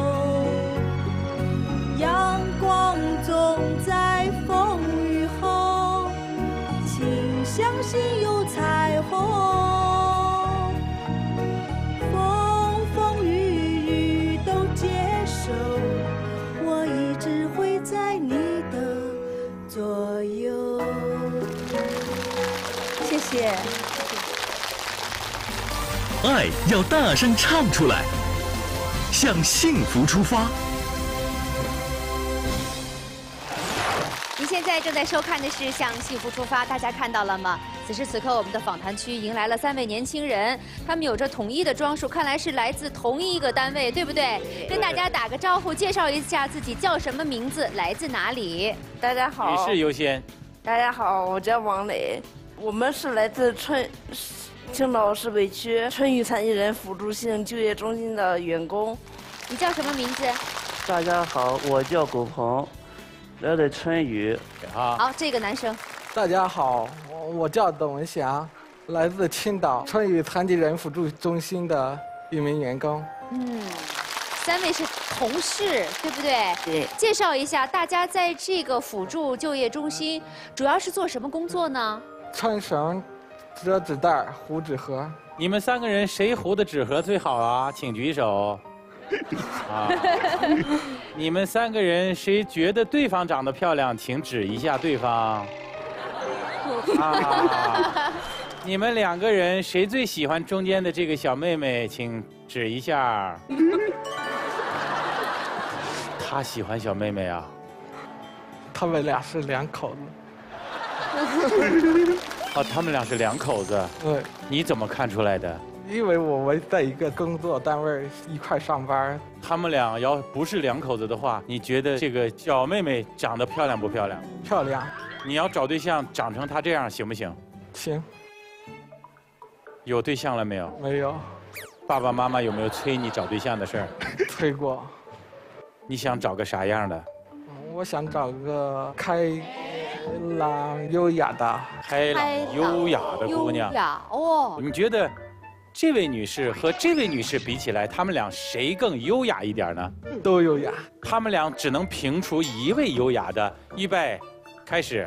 阳光总在风雨后，请相信有彩虹。我一直会在你的左右。谢谢。 爱要大声唱出来，向幸福出发。 您现在正在收看的是《向幸福出发》，大家看到了吗？此时此刻，我们的访谈区迎来了三位年轻人，他们有着统一的装束，看来是来自同一个单位，对不对？跟大家打个招呼，介绍一下自己叫什么名字，来自哪里？ 大家好。女士优先。 大家好，我叫王磊，我们是来自春青岛市委区春雨残疾人辅助性就业中心的员工。 你叫什么名字？ 大家好，我叫苟鹏，来自春雨。 啊，好，这个男生。 大家好，我叫董文祥，来自青岛春雨残疾人辅助中心的一名员工。 嗯。三位是同事，对不对？ 对。 介绍一下，大家在这个辅助就业中心主要是做什么工作呢？ 穿绳、折纸袋、糊纸盒。 你们三个人谁糊的纸盒最好啊？请举手。啊。你们三个人谁觉得对方长得漂亮，请指一下对方。啊。你们两个人谁最喜欢中间的这个小妹妹，请指一下。他喜欢小妹妹啊？ 他们俩是两口子。 哦，他们俩是两口子。 对。 你怎么看出来的？ 因为我们在一个工作单位一块上班。 他们俩要不是两口子的话，你觉得这个小妹妹长得漂亮不漂亮？ 漂亮。 你要找对象长成她这样行不行？ 行。 有对象了没有？ 没有。 爸爸妈妈有没有催你找对象的事儿？ 催过。 你想找个啥样的？ 我想找个开朗优雅的。 开朗优雅的姑娘。 优雅哦。 你觉得这位女士和这位女士比起来，她们俩谁更优雅一点呢？ 都优雅。 她们俩只能评出一位优雅的。预备，开始。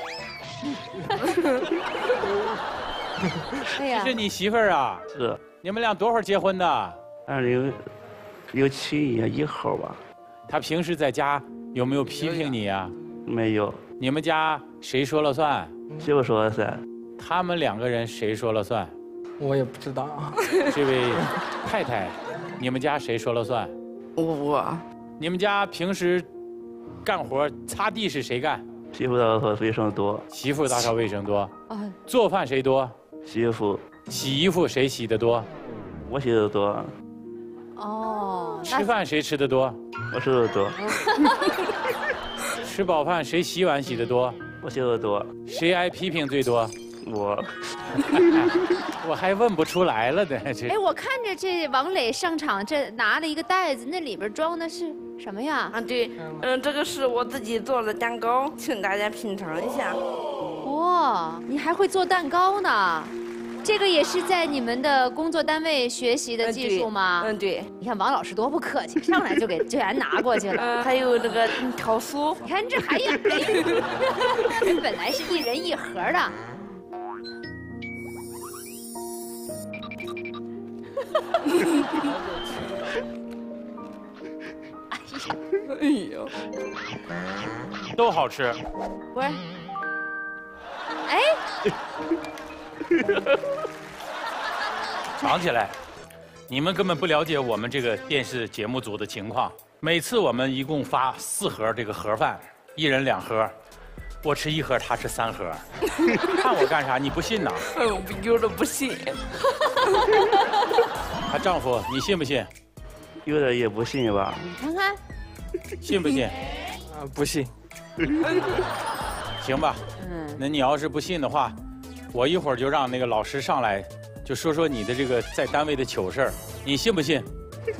哎呀， 这是你媳妇儿啊？ 是。 你们俩多会儿结婚的？ 二零零七年一号吧。 她平时在家有没有批评你呀？ 没有。 你们家谁说了算？ 媳妇说了算。 他们两个人谁说了算？ 我也不知道。 这位太太，你们家谁说了算？ 我。 你们家平时干活擦地是谁干？ 媳妇打扫卫生多。 媳妇打扫卫生多。做饭谁多？ 媳妇。 洗衣服谁洗得多？ 我洗得多。 哦。 吃饭谁吃得多？ 我吃得多。 吃饱饭谁洗碗洗得多？ 我洗得多。 谁挨批评最多？ 我。 我还问不出来了呢，这。 哎，我看着这王磊上场，这拿了一个袋子，那里边装的是什么呀？ 啊，对，嗯，这个是我自己做的蛋糕，请大家品尝一下。 哇，你还会做蛋糕呢？这个也是在你们的工作单位学习的技术吗？ 嗯，对。 你看王老师多不客气，上来就给就全拿过去了。 嗯，还有这个桃酥。 你看这还有，本来是一人一盒的。 哎呦， 都好吃。 不是。哎。 藏起来，你们根本不了解我们这个电视节目组的情况。每次我们一共发四盒这个盒饭，一人两盒，我吃一盒，他吃三盒。看我干啥？你不信呐？ 我有点不信。 她丈夫，你信不信？ 有点也不信吧。 看看， 信不信？ 啊，不信。 行吧。嗯。那你要是不信的话，我一会儿就让那个老师上来，就说说你的这个在单位的糗事儿，你信不信？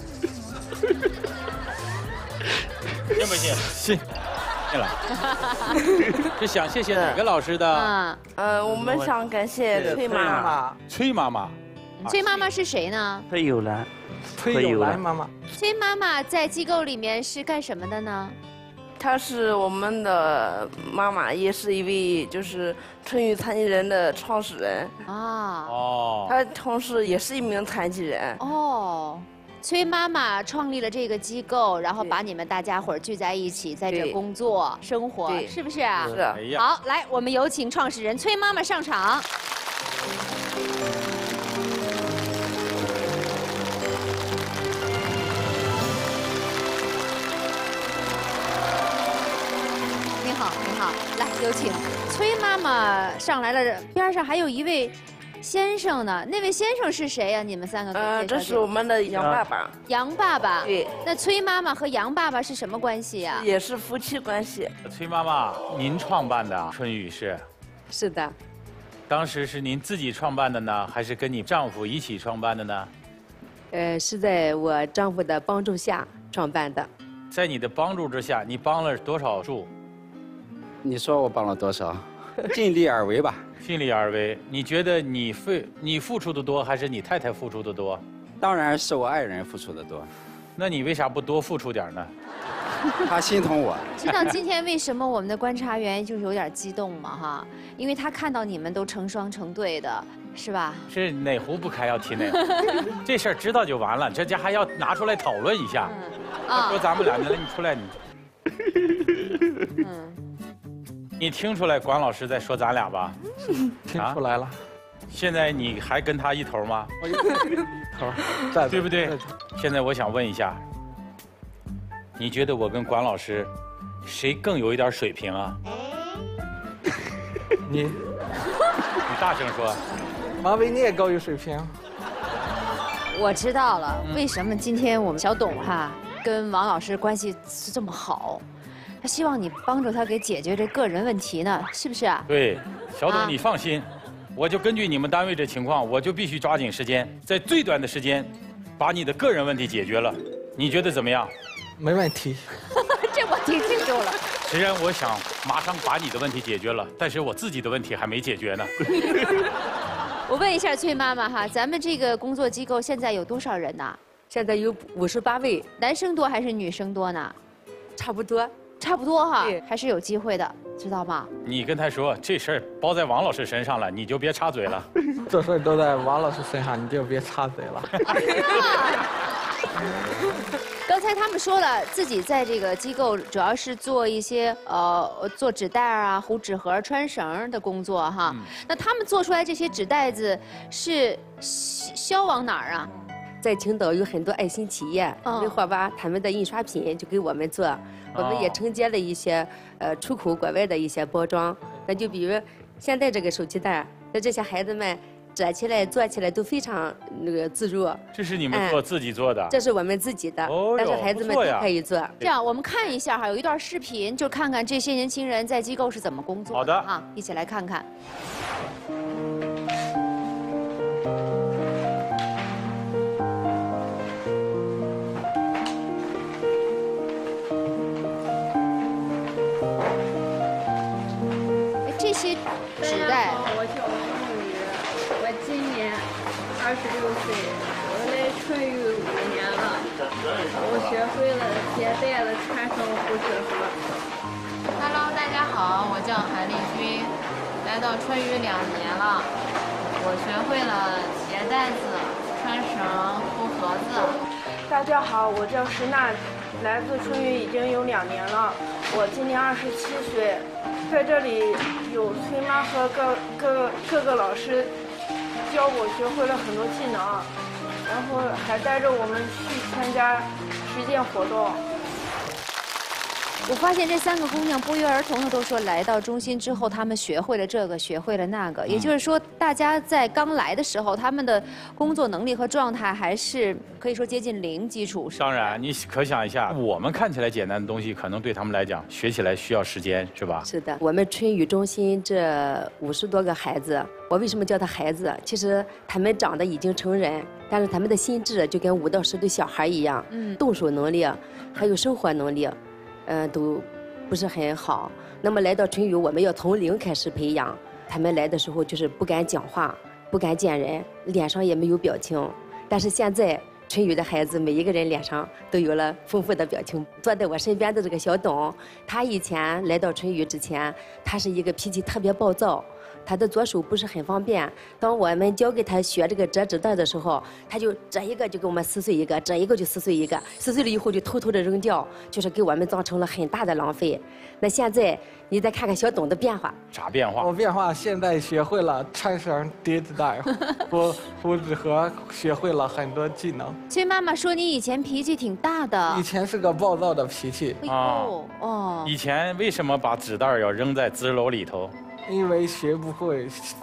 信不信？ 信。 信了。是想谢谢哪个老师的？ 嗯，呃，我们想感谢崔妈妈。 崔妈妈。 崔妈妈是谁呢？ 崔有兰。 崔有兰妈妈。 崔妈妈在机构里面是干什么的呢？ 她是我们的妈妈，也是一位就是春雨残疾人的创始人啊。 哦。 她同时也是一名残疾人。 哦。崔妈妈创立了这个机构，然后把你们大家伙儿聚在一起，在这工作生活，是不是啊？ 是。 好，来，我们有请创始人崔妈妈上场。您好，您好，来，有请崔妈妈上来了，边上还有一位先生呢？那位先生是谁呀？你们三个？ 呃，这是我们的杨爸爸。 杨爸爸。 对。 那崔妈妈和杨爸爸是什么关系呀？ 也是夫妻关系。 崔妈妈，您创办的春雨是？ 是的。 当时是您自己创办的呢，还是跟你丈夫一起创办的呢？ 呃，是在我丈夫的帮助下创办的。 在你的帮助之下，你帮了多少助？ 你说我帮了多少？尽力而为吧。 尽力而为。你觉得你费你付出的多，还是你太太付出的多？ 当然是我爱人付出的多。 那你为啥不多付出点呢？ 他心疼我。 知道今天为什么我们的观察员就是有点激动吗？哈，因为他看到你们都成双成对的，是吧？ 是哪壶不开要提哪壶，这事儿知道就完了，这家还要拿出来讨论一下。嗯、啊，说咱们俩，那你出来你。嗯。你听出来管老师在说咱俩吧？ 听出来了。 现在你还跟他一头吗？头，对不对？现在我想问一下，你觉得我跟管老师，谁更有一点水平啊？ 你， 你大声说。 马伟，你也高有水平。 我知道了，为什么今天我们小董哈跟王老师关系是这么好？他希望你帮助他给解决这个人问题呢，是不是啊？ 对，小董，你放心，我就根据你们单位这情况，我就必须抓紧时间，在最短的时间，把你的个人问题解决了。你觉得怎么样？ 没问题。 这我听清楚了。 虽然我想马上把你的问题解决了，但是我自己的问题还没解决呢。 我问一下崔妈妈哈，咱们这个工作机构现在有多少人呢？ 现在有五十八位， 男生多还是女生多呢？ 差不多。 差不多哈，还是有机会的，知道吗？ 你跟他说这事儿包在王老师身上了，你就别插嘴了。 这事儿都在王老师身上，你就别插嘴了。 刚才他们说了，自己在这个机构主要是做一些呃做纸袋啊、糊纸盒、穿绳的工作哈。嗯、那他们做出来这些纸袋子是销往哪儿啊？ 在青岛有很多爱心企业，会会把他们的印刷品就给我们做。我们也承接了一些呃出口国外的一些包装，那就比如现在这个手提袋，那这些孩子们折起来、做起来都非常那个自如。 这是你们做、嗯、自己做的？ 这是我们自己的，哦、但是孩子们都可以做。 这样，我们看一下哈，有一段视频，就看看这些年轻人在机构是怎么工作的。 好的啊，一起来看看。这些纸袋。 我叫王梦雨，我今年二十六岁，我来春雨五年了，我学会了携带的传承糊纸盒。 Hello， 大家好，我叫韩丽君，来到春雨两年了，我学会了携袋子、穿绳、糊盒子。 大家好，我叫石娜，来自春雨已经有两年了，我今年二十七岁。在这里有崔妈和各各各个老师教我学会了很多技能，然后还带着我们去参加实践活动。 我发现这三个姑娘不约而同的都说，来到中心之后，她们学会了这个，学会了那个。也就是说，大家在刚来的时候，他们的工作能力和状态还是可以说接近零基础。 当然，你可想一下，我们看起来简单的东西，可能对他们来讲，学起来需要时间，是吧？ 是的，我们春雨中心这五十多个孩子，我为什么叫他孩子？其实他们长得已经成人，但是他们的心智就跟五到十岁小孩一样，嗯，动手能力还有生活能力。嗯，都不是很好。那么来到春雨，我们要从零开始培养。他们来的时候就是不敢讲话，不敢见人，脸上也没有表情。但是现在春雨的孩子每一个人脸上都有了丰富的表情。坐在我身边的这个小董，他以前来到春雨之前，他是一个脾气特别暴躁。他的左手不是很方便，当我们教给他学这个折纸袋的时候，他就折一个就给我们撕碎一个，折一个就撕碎一个，撕碎了以后就偷偷的扔掉，就是给我们造成了很大的浪费。那现在你再看看小董的变化， 啥变化？ 我变化现在学会了穿绳、叠纸袋，我糊纸盒学会了很多技能。 崔妈妈说你以前脾气挺大的， 以前是个暴躁的脾气。 哦哦， 以前为什么把纸袋要扔在纸篓里头？ 因为学不会，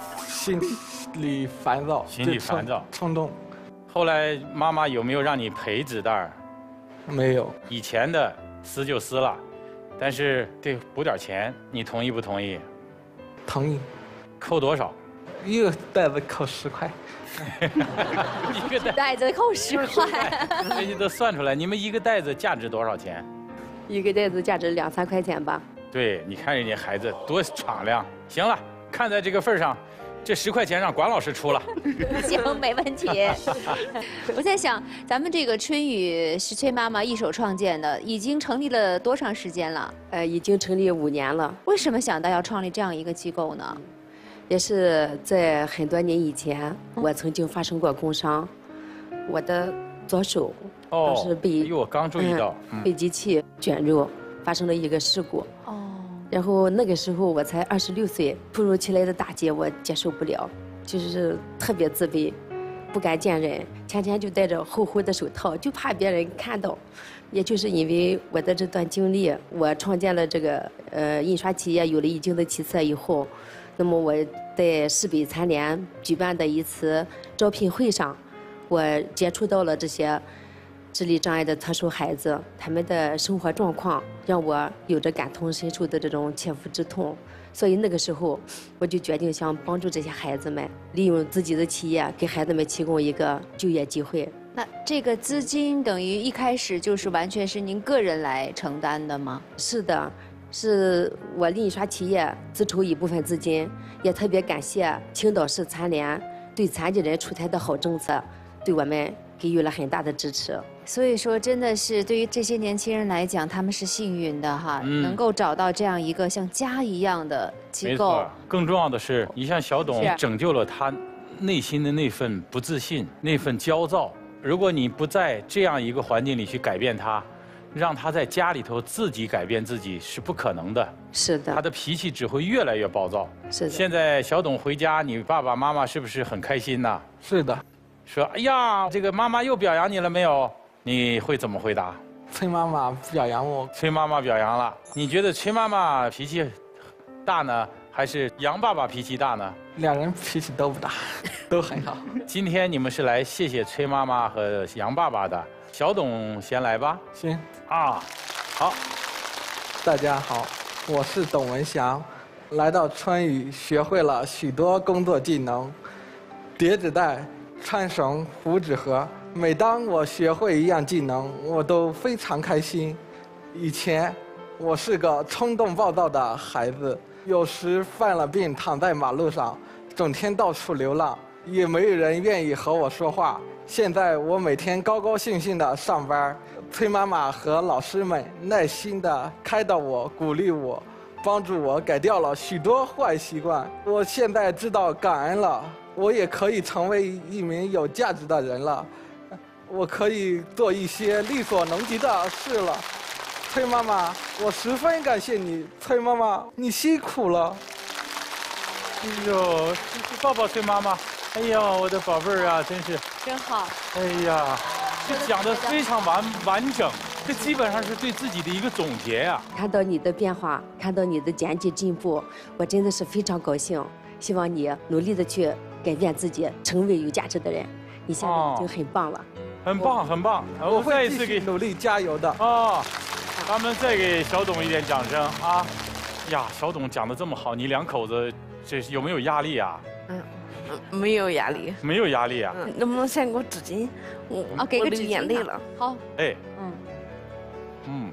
心里烦躁， 心里烦躁， 冲动。 后来妈妈有没有让你赔纸袋？ 没有。 以前的撕就撕了，但是得补点钱，你同意不同意？ 同意。 扣多少？ 一个袋子扣十块。 一个袋子扣十块。 这些都算出来，你们一个袋子价值多少钱？ 一个袋子价值两三块钱吧。 对，你看人家孩子多敞亮。行了，看在这个份上，这十块钱让管老师出了。 行，没问题。我在想，咱们这个春雨是崔妈妈一手创建的，已经成立了多长时间了？ 呃，已经成立五年了。 为什么想到要创立这样一个机构呢？ 也是在很多年以前，我曾经发生过工伤，我的左手当时被， 哎呦，我刚注意到， 嗯、被机器卷入，发生了一个事故。哦。然后那个时候我才二十六岁，突如其来的打击我接受不了，就是特别自卑，不敢见人，天天就戴着厚厚的手套，就怕别人看到。也就是因为我的这段经历，我创建了这个呃印刷企业，有了一定的起色以后。那么我在市北残联举办的一次招聘会上，我接触到了这些智力障碍的特殊孩子，他们的生活状况让我有着感同身受的这种切肤之痛。所以那个时候，我就决定想帮助这些孩子们，利用自己的企业给孩子们提供一个就业机会。 那这个资金等于一开始就是完全是您个人来承担的吗？ 是的。是我印刷企业自筹一部分资金，也特别感谢青岛市残联对残疾人出台的好政策，对我们给予了很大的支持。 所以说，真的是对于这些年轻人来讲，他们是幸运的哈， 嗯、 能够找到这样一个像家一样的机构。 没错，更重要的是，你像小董拯救了他内心的那份不自信、那份焦躁。如果你不在这样一个环境里去改变他，让他在家里头自己改变自己是不可能的。 是的， 他的脾气只会越来越暴躁。 是的。 现在小董回家，你爸爸妈妈是不是很开心呢？ 是的。 说，哎呀，这个妈妈又表扬你了没有？你会怎么回答？ 崔妈妈表扬我。 崔妈妈表扬了。你觉得崔妈妈脾气大呢，还是杨爸爸脾气大呢？ 两人脾气都不大，都很好。 今天你们是来谢谢崔妈妈和杨爸爸的。小董先来吧。 行。 啊，好。 大家好，我是董文祥，来到春雨学会了许多工作技能，叠纸袋、穿绳、糊纸盒。每当我学会一样技能，我都非常开心。以前我是个冲动暴躁的孩子，有时犯了病躺在马路上，整天到处流浪，也没有人愿意和我说话。现在我每天高高兴兴地上班，崔妈妈和老师们耐心地开导我、鼓励我，帮助我改掉了许多坏习惯。我现在知道感恩了，我也可以成为一名有价值的人了，我可以做一些力所能及的事了。崔妈妈，我十分感谢你，崔妈妈，你辛苦了。 哎呦，抱抱崔妈妈。哎呀，我的宝贝儿啊，真是真好。 哎呀，这讲得非常完完整，这基本上是对自己的一个总结呀、啊。 看到你的变化，看到你的渐进进步，我真的是非常高兴。希望你努力的去改变自己，成为有价值的人。你现在已经很棒了， 哦、很棒很棒。 我再一次给努力加油的。 哦，咱们再给小董一点掌声啊！呀，小董讲得这么好，你两口子这有没有压力啊？ 嗯。没有压力， 没有压力啊！ 嗯、能不能先给我纸巾？我啊，给个纸巾。 眼泪了。 好。 哎。 嗯。 嗯。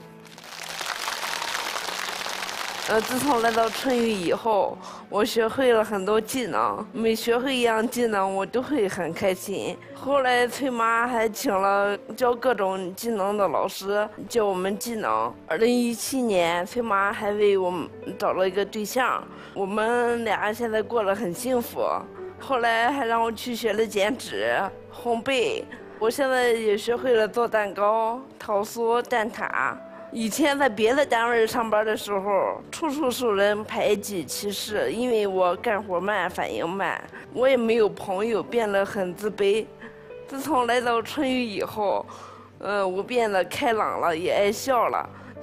呃，自从来到春雨以后，我学会了很多技能。每学会一样技能，我都会很开心。后来崔妈还请了教各种技能的老师教我们技能。二零一七年，崔妈还为我们找了一个对象。我们俩现在过得很幸福。后来还让我去学了剪纸、烘焙，我现在也学会了做蛋糕、桃酥、蛋挞。以前在别的单位上班的时候，处处受人排挤歧视，因为我干活慢、反应慢，我也没有朋友，变得很自卑。自从来到春雨以后，呃，我变得开朗了，也爱笑了。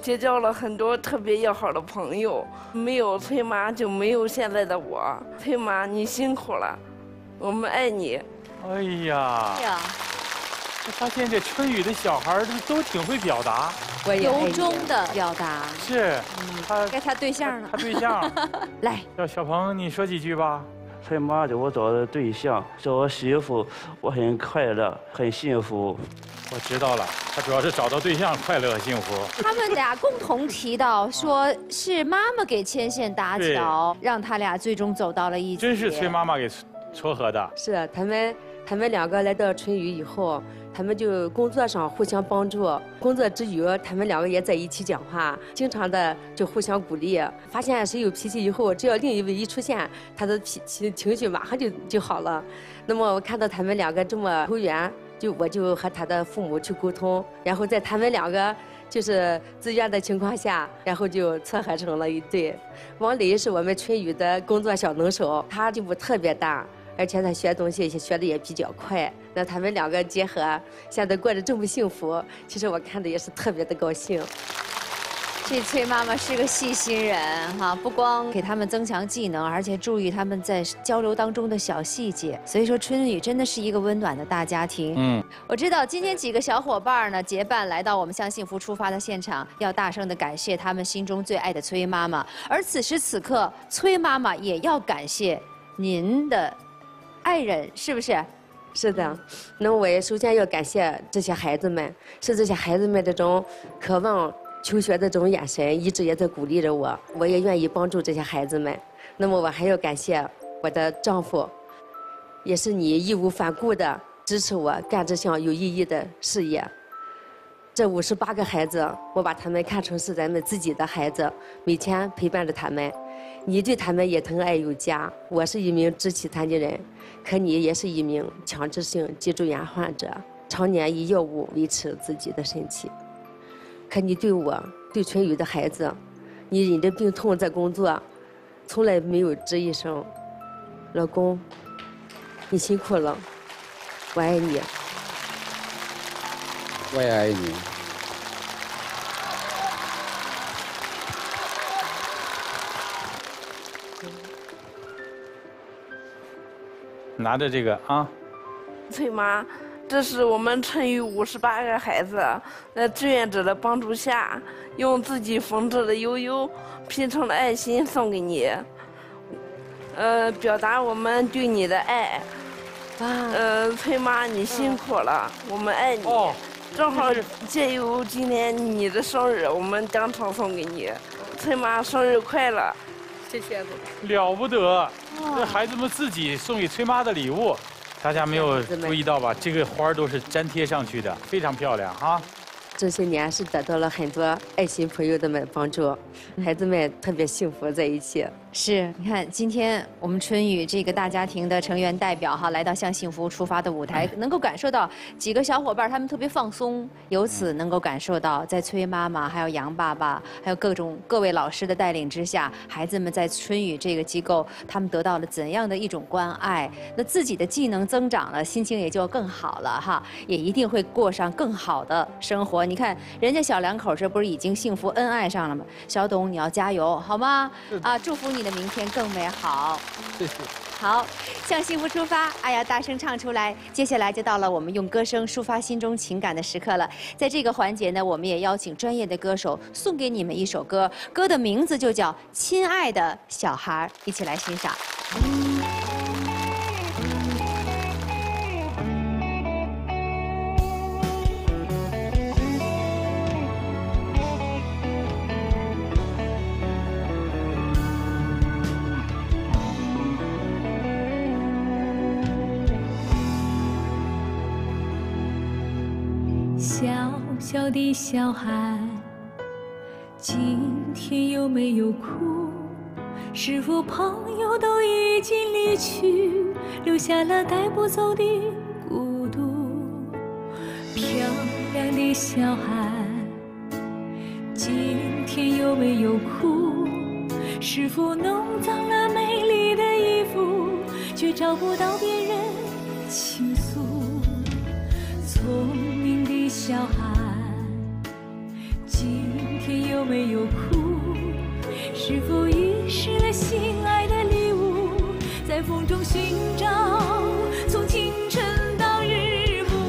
结交了很多特别要好的朋友。没有崔妈就没有现在的我。崔妈，你辛苦了，我们爱你。 哎呀，哎呀，我发现这春雨的小孩都都挺会表达， 由衷的表达。 是， 他该他对象了。 他对象， 来， 叫小鹏，你说几句吧。 崔妈给我找的对象是我媳妇，我很快乐，很幸福。 我知道了，他主要是找到对象，快乐和幸福。 他们俩共同提到，说是妈妈给牵线搭桥，让他俩最终走到了一起。 真是崔妈妈给撮合的。 是他们，他们两个来到春雨以后，他们就工作上互相帮助，工作之余，他们两个也在一起讲话，经常的就互相鼓励。发现谁有脾气以后，只要另一位一出现，他的脾气情绪马上就就好了。那么我看到他们两个这么投缘，就我就和他的父母去沟通，然后在他们两个就是自愿的情况下，然后就撮合成了一对。王磊是我们春雨的工作小能手，他进步特别大。而且他学东西学的也比较快，那他们两个结合，现在过得这么幸福，其实我看的也是特别的高兴。 这崔妈妈是个细心人哈，不光给他们增强技能，而且注意他们在交流当中的小细节。所以说，春雨真的是一个温暖的大家庭。嗯，我知道今天几个小伙伴呢结伴来到我们向幸福出发的现场，要大声的感谢他们心中最爱的崔妈妈。而此时此刻，崔妈妈也要感谢您的爱人，是不是？ 是的。那么我也首先要感谢这些孩子们，是这些孩子们这种渴望求学的这种眼神，一直也在鼓励着我，我也愿意帮助这些孩子们。那么我还要感谢我的丈夫，也是你义无反顾的支持我干这项有意义的事业。这五十八个孩子，我把他们看成是咱们自己的孩子，每天陪伴着他们。你对他们也疼爱有加。我是一名肢体残疾人，可你也是一名强直性脊柱炎患者，常年以药物维持自己的身体。可你对我，对春雨的孩子，你忍着病痛在工作，从来没有吱一声。老公，你辛苦了，我爱你。 我也爱你。 拿着这个啊， 崔妈，这是我们春雨五十八个孩子在志愿者的帮助下，用自己缝制的悠悠拼成了爱心送给你，呃，表达我们对你的爱。呃，崔妈，你辛苦了，我们爱你。哦，正好借由今天你的生日，我们当场送给你。崔妈，生日快乐！谢谢。 了不得，这孩子们自己送给崔妈的礼物，大家没有注意到吧？这个花都是粘贴上去的，非常漂亮哈。 这些年是得到了很多爱心朋友的们帮助，孩子们特别幸福在一起。 是，你看今天我们春雨这个大家庭的成员代表哈，来到向幸福出发的舞台，能够感受到几个小伙伴他们特别放松，由此能够感受到在崔妈妈、还有杨爸爸、还有各种各位老师的带领之下，孩子们在春雨这个机构，他们得到了怎样的一种关爱？那自己的技能增长了，心情也就更好了哈，也一定会过上更好的生活。你看人家小两口这不是已经幸福恩爱上了吗？小董你要加油好吗？啊，祝福你的明天更美好。 谢谢。 好，向幸福出发，爱要大声唱出来。接下来就到了我们用歌声抒发心中情感的时刻了。在这个环节呢，我们也邀请专业的歌手送给你们一首歌，歌的名字就叫《亲爱的小孩》，一起来欣赏。 小小的小孩，今天有没有哭？是否朋友都已经离去，留下了带不走的孤独？漂亮的小孩，今天有没有哭？是否弄脏了美丽的衣服，却找不到别人倾诉？聪明的小孩，今今天有没有哭？是否遗失了心爱的礼物？在风中寻找，从清晨到日暮。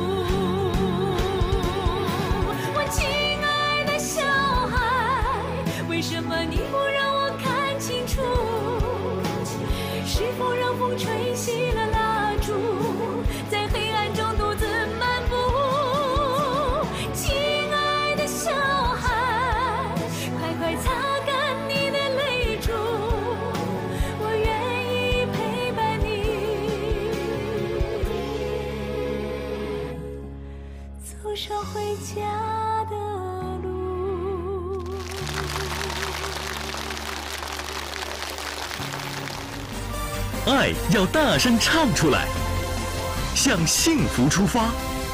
我亲爱的小孩，为什么你不让我看清楚？是否让风吹熄了蜡烛，在黑暗中独自漫步？亲爱的小孩，快快擦干你的泪珠，我愿意陪伴你，走上回家的路。 爱要大声唱出来，向幸福出发。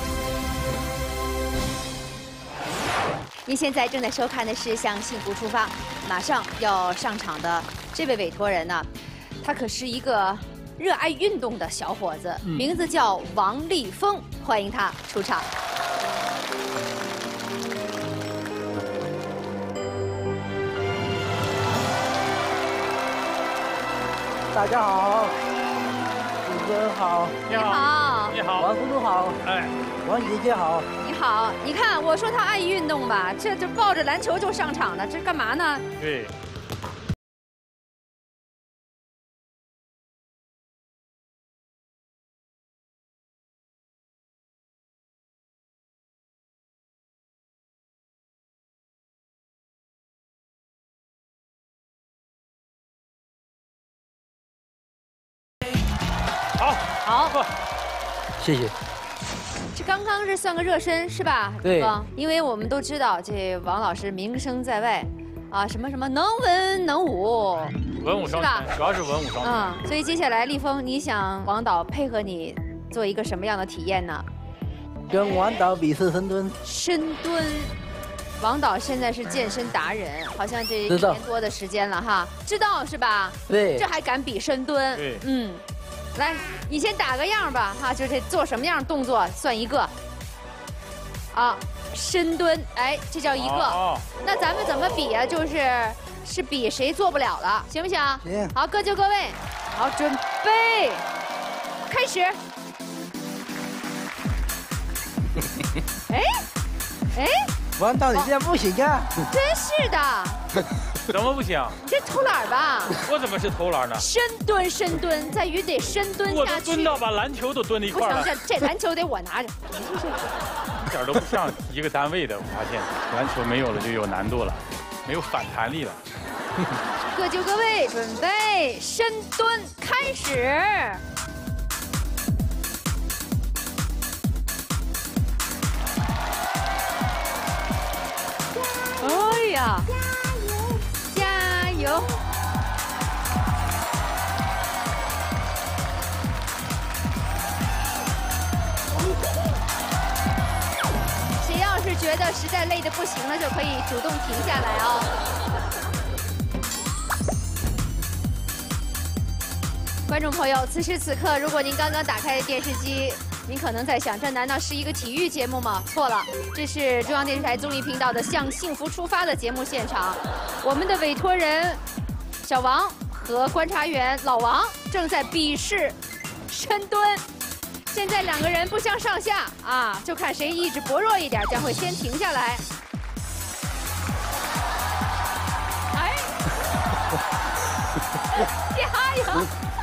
您现在正在收看的是《向幸福出发》，马上要上场的这位委托人呢，他可是一个热爱运动的小伙子， 嗯名字叫王立峰，欢迎他出场。 大家好，主持人好， 你好， 你好， 王叔叔好， 哎， 王姐姐好。 你好，你看我说他爱运动吧，这这抱着篮球就上场了，这干嘛呢？ 对。好， 好， 谢谢。 这刚刚是算个热身是吧？ 对啊，因为我们都知道这王老师名声在外，啊，什么什么能文能武， 文武双全，主要是文武双全。 嗯，所以接下来立峰，你想王导配合你做一个什么样的体验呢？ 跟王导比试深蹲。 深蹲。王导现在是健身达人，好像这一年多的时间了哈，知道是吧？ 对。 这还敢比深蹲？ 对。 嗯，来，你先打个样吧哈，就这做什么样动作算一个。啊，深蹲，哎，这叫一个。哦。那咱们怎么比啊？就是是比谁做不了了，行不行？ 行。 好，各就各位，好，准备，开始。哎，哎。 王导，你这样不行啊！ 真是的， 怎么不行？ 你这偷懒吧？ 我怎么是偷懒呢？ 深蹲，深蹲，在于得深蹲下去。 我蹲到把篮球都蹲在一块了。 我想想，这篮球得我拿着。 一点都不像一个单位的，我发现篮球没有了就有难度了，没有反弹力了。 各就各位，准备深蹲，开始。哎呀！加油！加油！谁要是觉得实在累得不行了，就可以主动停下来哦。观众朋友，此时此刻，如果您刚刚打开电视机，您可能在想，这难道是一个体育节目吗？错了，这是中央电视台综艺频道的《向幸福出发》的节目现场。我们的委托人小王和观察员老王正在比试深蹲。现在两个人不相上下啊，就看谁意志薄弱一点，将会先停下来。哎，加油！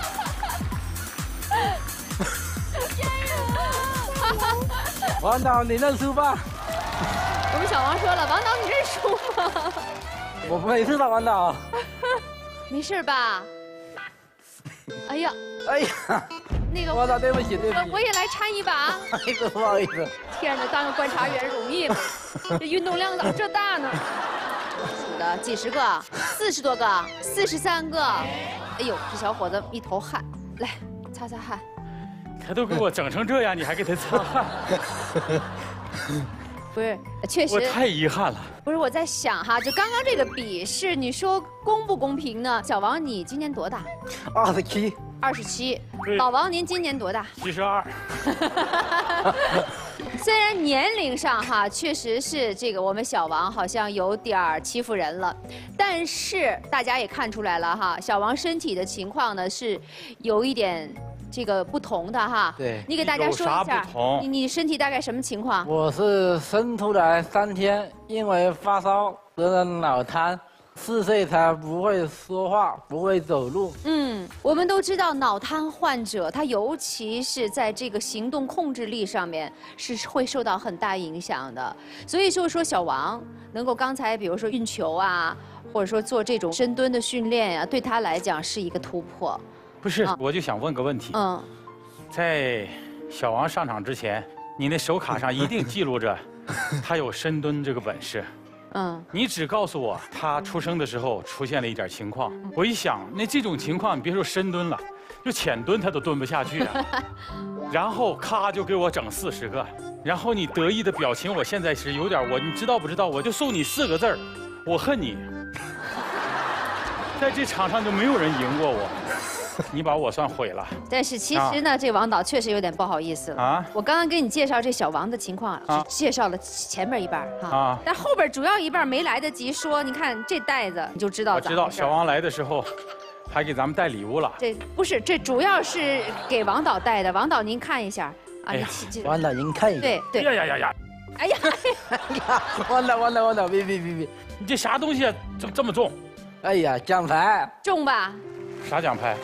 王导，你认输吧。 我们小王说了，王导你认输吗？ 我没事的，王导。 没事吧？哎呀， 哎呀， 那个王导，对不起，对不起。 我我也来掺一把。 哎呀，不好意思。 天哪，当个观察员容易吗？这运动量咋这大呢？数的几十个，四十多个，四十三个。哎呦，这小伙子一头汗，来擦擦汗。 他都给我整成这样，你还给他擦汗？ 不是，确实。 我太遗憾了。 不是，我在想哈，就刚刚这个比试，你说公不公平呢？小王，你今年多大？ 二十七。 二十七。老王，您今年多大？ 七十二。 虽然年龄上哈确实是这个我们小王好像有点儿欺负人了，但是大家也看出来了哈，小王身体的情况呢是有一点这个不同的哈。 对， 你给大家说一下，你你身体大概什么情况？ 我是生出来三天，因为发烧得了脑瘫。 四岁才不会说话，不会走路。 嗯，我们都知道脑瘫患者，他尤其是在这个行动控制力上面是会受到很大影响的。所以就是说，小王能够刚才比如说运球啊，或者说做这种深蹲的训练呀、啊，对他来讲是一个突破。 不是，啊、我就想问个问题。嗯，在小王上场之前，你那手卡上一定记录着他有深蹲这个本事。 嗯，你只告诉我他出生的时候出现了一点情况，我一想，那这种情况，你别说深蹲了，就浅蹲他都蹲不下去啊。然后咔就给我整四十个，然后你得意的表情，我现在是有点我，你知道不知道？我就送你四个字儿，我恨你。在这场上就没有人赢过我。 你把我算毁了。 但是其实呢，啊、这王导确实有点不好意思了。啊！我刚刚给你介绍这小王的情况，啊、只介绍了前面一半哈。啊！但后边主要一半没来得及说，你看这袋子你就知道。 我知道小王来的时候，还给咱们带礼物了。 这不是，这主要是给王导带的。王导您看一下啊。 哎呀，王导您看一下。 对对。 呀呀呀呀！ 哎呀！ 哎呀！王导王导王导，别别别别！ 你这啥东西啊？这这么重？ 哎呀，奖牌。 重吧？ 啥奖牌？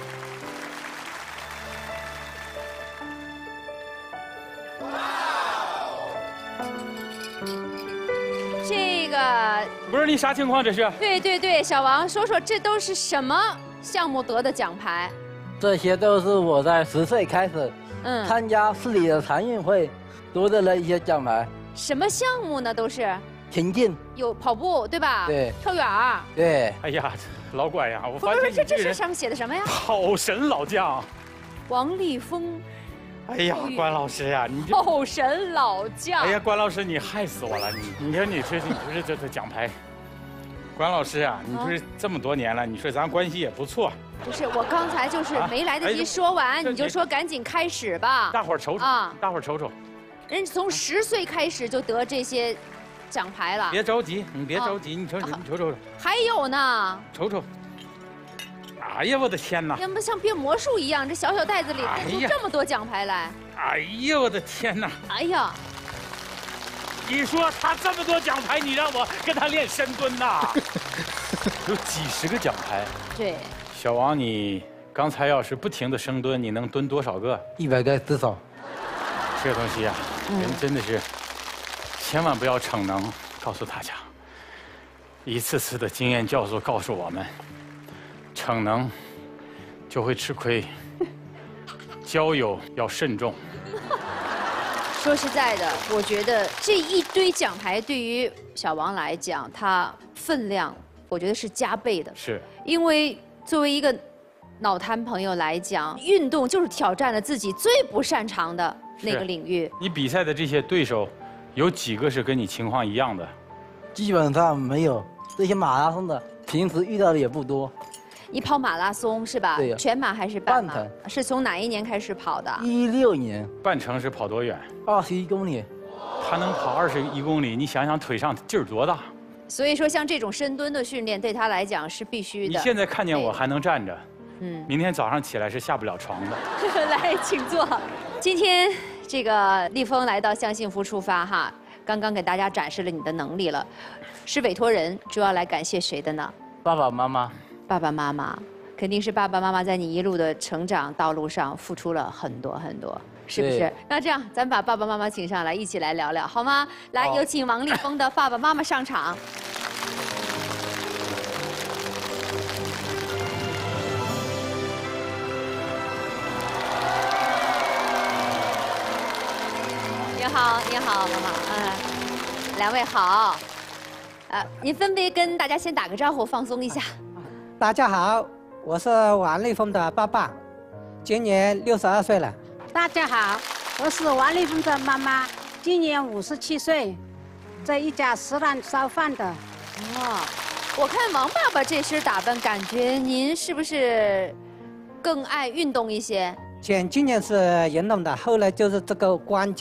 这个不是你啥情况？这是？ 对对对，小王说说这都是什么项目得的奖牌？ 这些都是我在十岁开始，嗯，参加市里的残运会，夺得了一些奖牌。 什么项目呢？都是田径， 有跑步对吧？ 对， 跳远儿。 对。 哎呀，老管呀，我发现这这是上面写的什么呀？ 跑神老将， 王立峰。 哎呀，关老师呀，你这后神老将！ 哎呀，关老师，你害死我了！你，你说你这你不是这这奖牌？关老师啊，你说这么多年了，你说咱关系也不错。 不是，我刚才就是没来得及说完，你就说赶紧开始吧。 大伙儿瞅瞅啊，大伙儿瞅瞅， 人从十岁开始就得这些奖牌了。 别着急，你别着急，你瞅瞅，你瞅瞅瞅。 还有呢。 瞅瞅。 哎呀，我的天哪！ 要不像变魔术一样，这小小袋子里出这么多奖牌来。 哎呀，我的天哪！ 哎呀， 你说他这么多奖牌，你让我跟他练深蹲呐？有几十个奖牌。 对。 小王，你刚才要是不停的深蹲，你能蹲多少个？ 一百个至少。 这个东西啊，人真的是千万不要逞能。告诉大家，一次次的经验教唆告诉我们。 逞能就会吃亏，交友要慎重。 说实在的，我觉得这一堆奖牌对于小王来讲，它分量我觉得是加倍的。 是， 因为作为一个脑瘫朋友来讲，运动就是挑战了自己最不擅长的那个领域。 你比赛的这些对手，有几个是跟你情况一样的？ 基本上没有，这些马拉松的平时遇到的也不多。 你跑马拉松是吧？ 对， 全马还是半马？是从哪一年开始跑的？ 一六年。 半程是跑多远？ 二十一公里。 他能跑二十一公里，你想想腿上劲儿多大？ 所以说，像这种深蹲的训练对他来讲是必须的。 你现在看见我还能站着，嗯，明天早上起来是下不了床的。 来，请坐。今天这个立峰来到向幸福出发哈，刚刚给大家展示了你的能力了，是委托人，主要来感谢谁的呢？ 爸爸妈妈。 爸爸妈妈，肯定是爸爸妈妈在你一路的成长道路上付出了很多很多，是不是？那这样，咱把爸爸妈妈请上来，一起来聊聊，好吗？来，有请王立峰的爸爸妈妈上场。你好，你好，妈妈，嗯，两位好。 呃，您分别跟大家先打个招呼，放松一下。 大家好，我是王立峰的爸爸，今年六十二岁了。 大家好，我是王立峰的妈妈，今年五十七岁，在一家食堂烧饭的。 哇，我看王爸爸这身打扮，感觉您是不是更爱运动一些？ 前几年是运动的，后来就是这个关节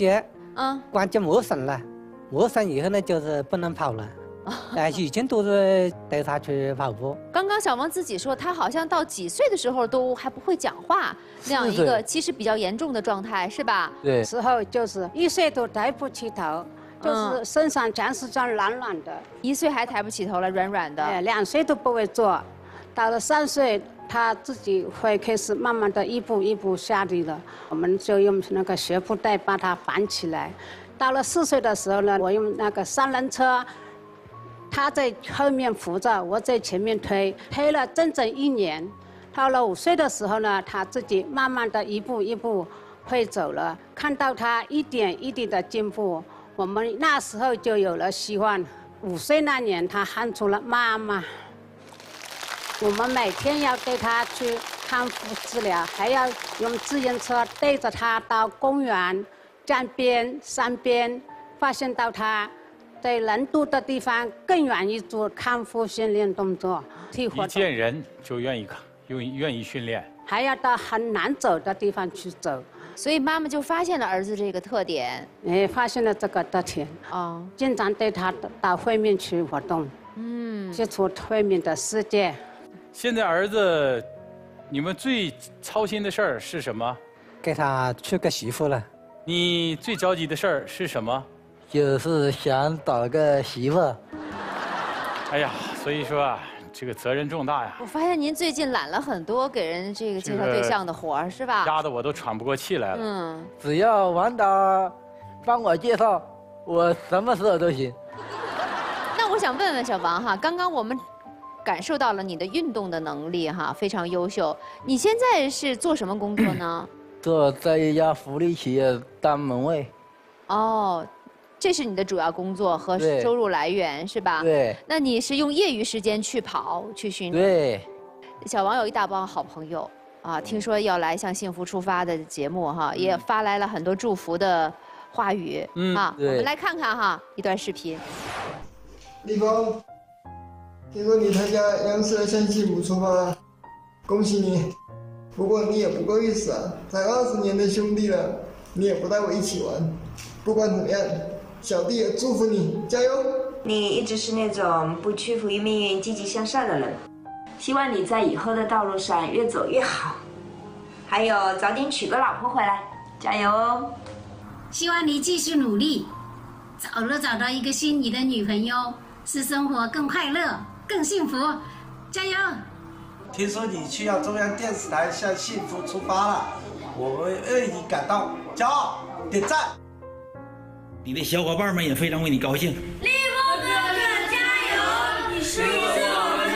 嗯，关节磨损了，磨损以后呢，就是不能跑了。哎，以前都是带他去跑步。 刚刚小王自己说，他好像到几岁的时候都还不会讲话，那样一个其实比较严重的状态，是吧？ 对。 时候就是一岁都抬不起头，就是身上全是这样软软的。 一岁还抬不起头了，软软的。 哎，两岁都不会坐，到了三岁，他自己会开始慢慢的一步一步下地了。我们就用那个学步带把他绑起来。到了四岁的时候呢，我用那个三轮车。他在后面扶着，我在前面推，推了整整一年。到了五岁的时候呢，他自己慢慢的一步一步会走了。看到他一点一滴的进步，我们那时候就有了希望。五岁那年，他喊出了妈妈。我们每天要带他去康复治疗，还要用自行车带着他到公园、江边、山边，发现到他。在人多的地方更愿意做康复训练动作， 一见人就愿意用愿意训练， 还要到很难走的地方去走， 所以妈妈就发现了儿子这个特点， 哎，发现了这个特点，哦，经常带他到外面去活动，嗯，接触外面的世界。 现在儿子，你们最操心的事儿是什么？ 给他娶个媳妇了。 你最着急的事儿是什么？ 就是想找个媳妇。 哎呀，所以说啊，这个责任重大呀。 我发现您最近揽了很多给人这个介绍对象的活儿，是吧？ 压得我都喘不过气来了。 嗯，只要王导帮我介绍，我什么时候都行。 那我想问问小王哈，刚刚我们感受到了你的运动的能力哈，非常优秀。你现在是做什么工作呢？ 做在一家福利企业当门卫。 哦。这是你的主要工作和收入来源是吧？ 对。 那你是用业余时间去跑去训练？ 对。 小王有一大帮好朋友啊，听说要来向幸福出发的节目哈，也发来了很多祝福的话语。嗯。啊，我们来看看哈一段视频。 立峰，听说你参加央视的向幸福出发，恭喜你。不过你也不够意思啊，才二十年的兄弟了，你也不带我一起玩。不管怎么样。小弟也祝福你，加油！ 你一直是那种不屈服于命运、积极向上的人，希望你在以后的道路上越走越好。还有，早点娶个老婆回来，加油哦！ 希望你继续努力，早日找到一个心仪的女朋友，使生活更快乐、更幸福，加油！ 听说你去要中央电视台向幸福出发了，我们为你感到骄傲，点赞！ 你的小伙伴们也非常为你高兴。 立峰哥哥加油！你是我们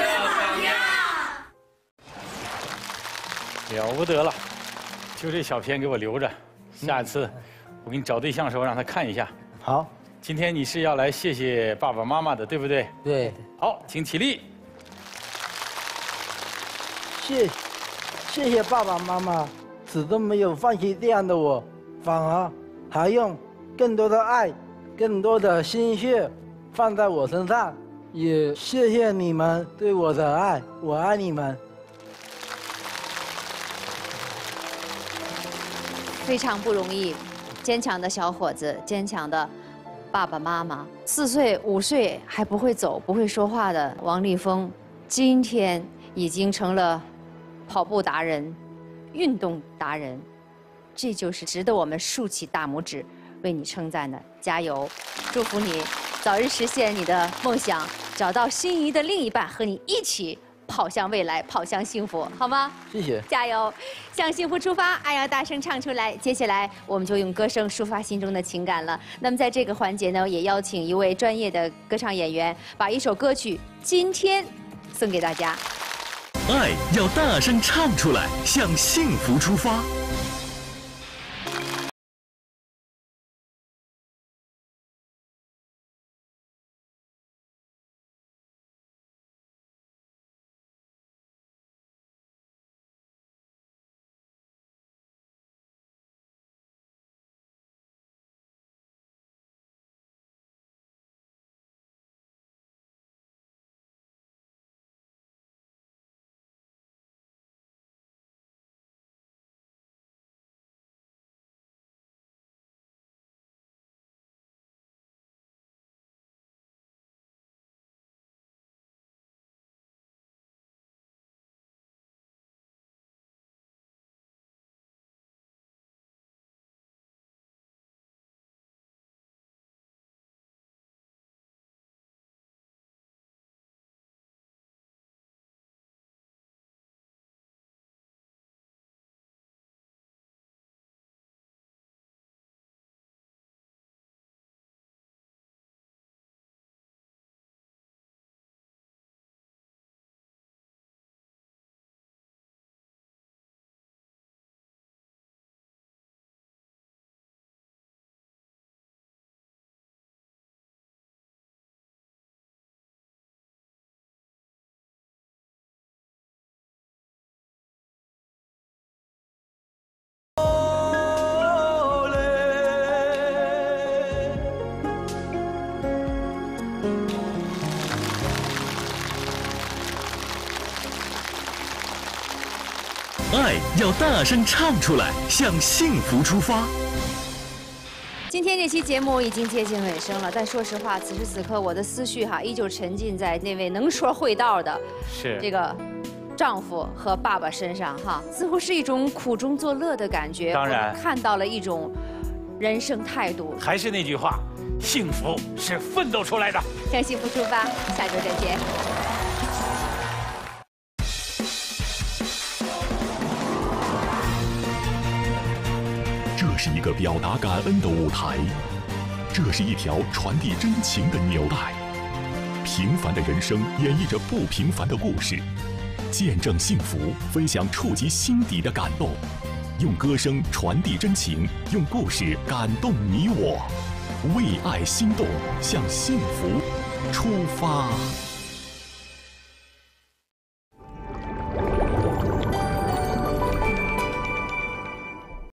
的榜样。了不得了，就这小片给我留着，下一次我给你找对象的时候让他看一下。 好。 今天你是要来谢谢爸爸妈妈的，对不对？ 对。 好，请起立。 谢，谢谢爸爸妈妈，始终没有放弃这样的我，反而还用。更多的爱，更多的心血放在我身上，也谢谢你们对我的爱，我爱你们。 非常不容易，坚强的小伙子，坚强的爸爸妈妈。四岁、五岁还不会走、不会说话的王立峰，今天已经成了跑步达人、运动达人，这就是值得我们竖起大拇指。为你称赞的，加油！祝福你早日实现你的梦想，找到心仪的另一半，和你一起跑向未来，跑向幸福，好吗？ 谢谢， 加油！向幸福出发，爱要大声唱出来。接下来，我们就用歌声抒发心中的情感了。那么，在这个环节呢，也邀请一位专业的歌唱演员，把一首歌曲《今天》送给大家。 爱要大声唱出来，向幸福出发。 爱要大声唱出来，向幸福出发。 今天这期节目已经接近尾声了，但说实话，此时此刻我的思绪哈依旧沉浸在那位能说会道的是这个丈夫和爸爸身上哈，似乎是一种苦中作乐的感觉。 当然我们看到了一种人生态度。 还是那句话，幸福是奋斗出来的。 向幸福出发，下周再见。 这是一个表达感恩的舞台，这是一条传递真情的纽带。平凡的人生演绎着不平凡的故事，见证幸福，分享触及心底的感动。用歌声传递真情，用故事感动你我。为爱心动，向幸福出发。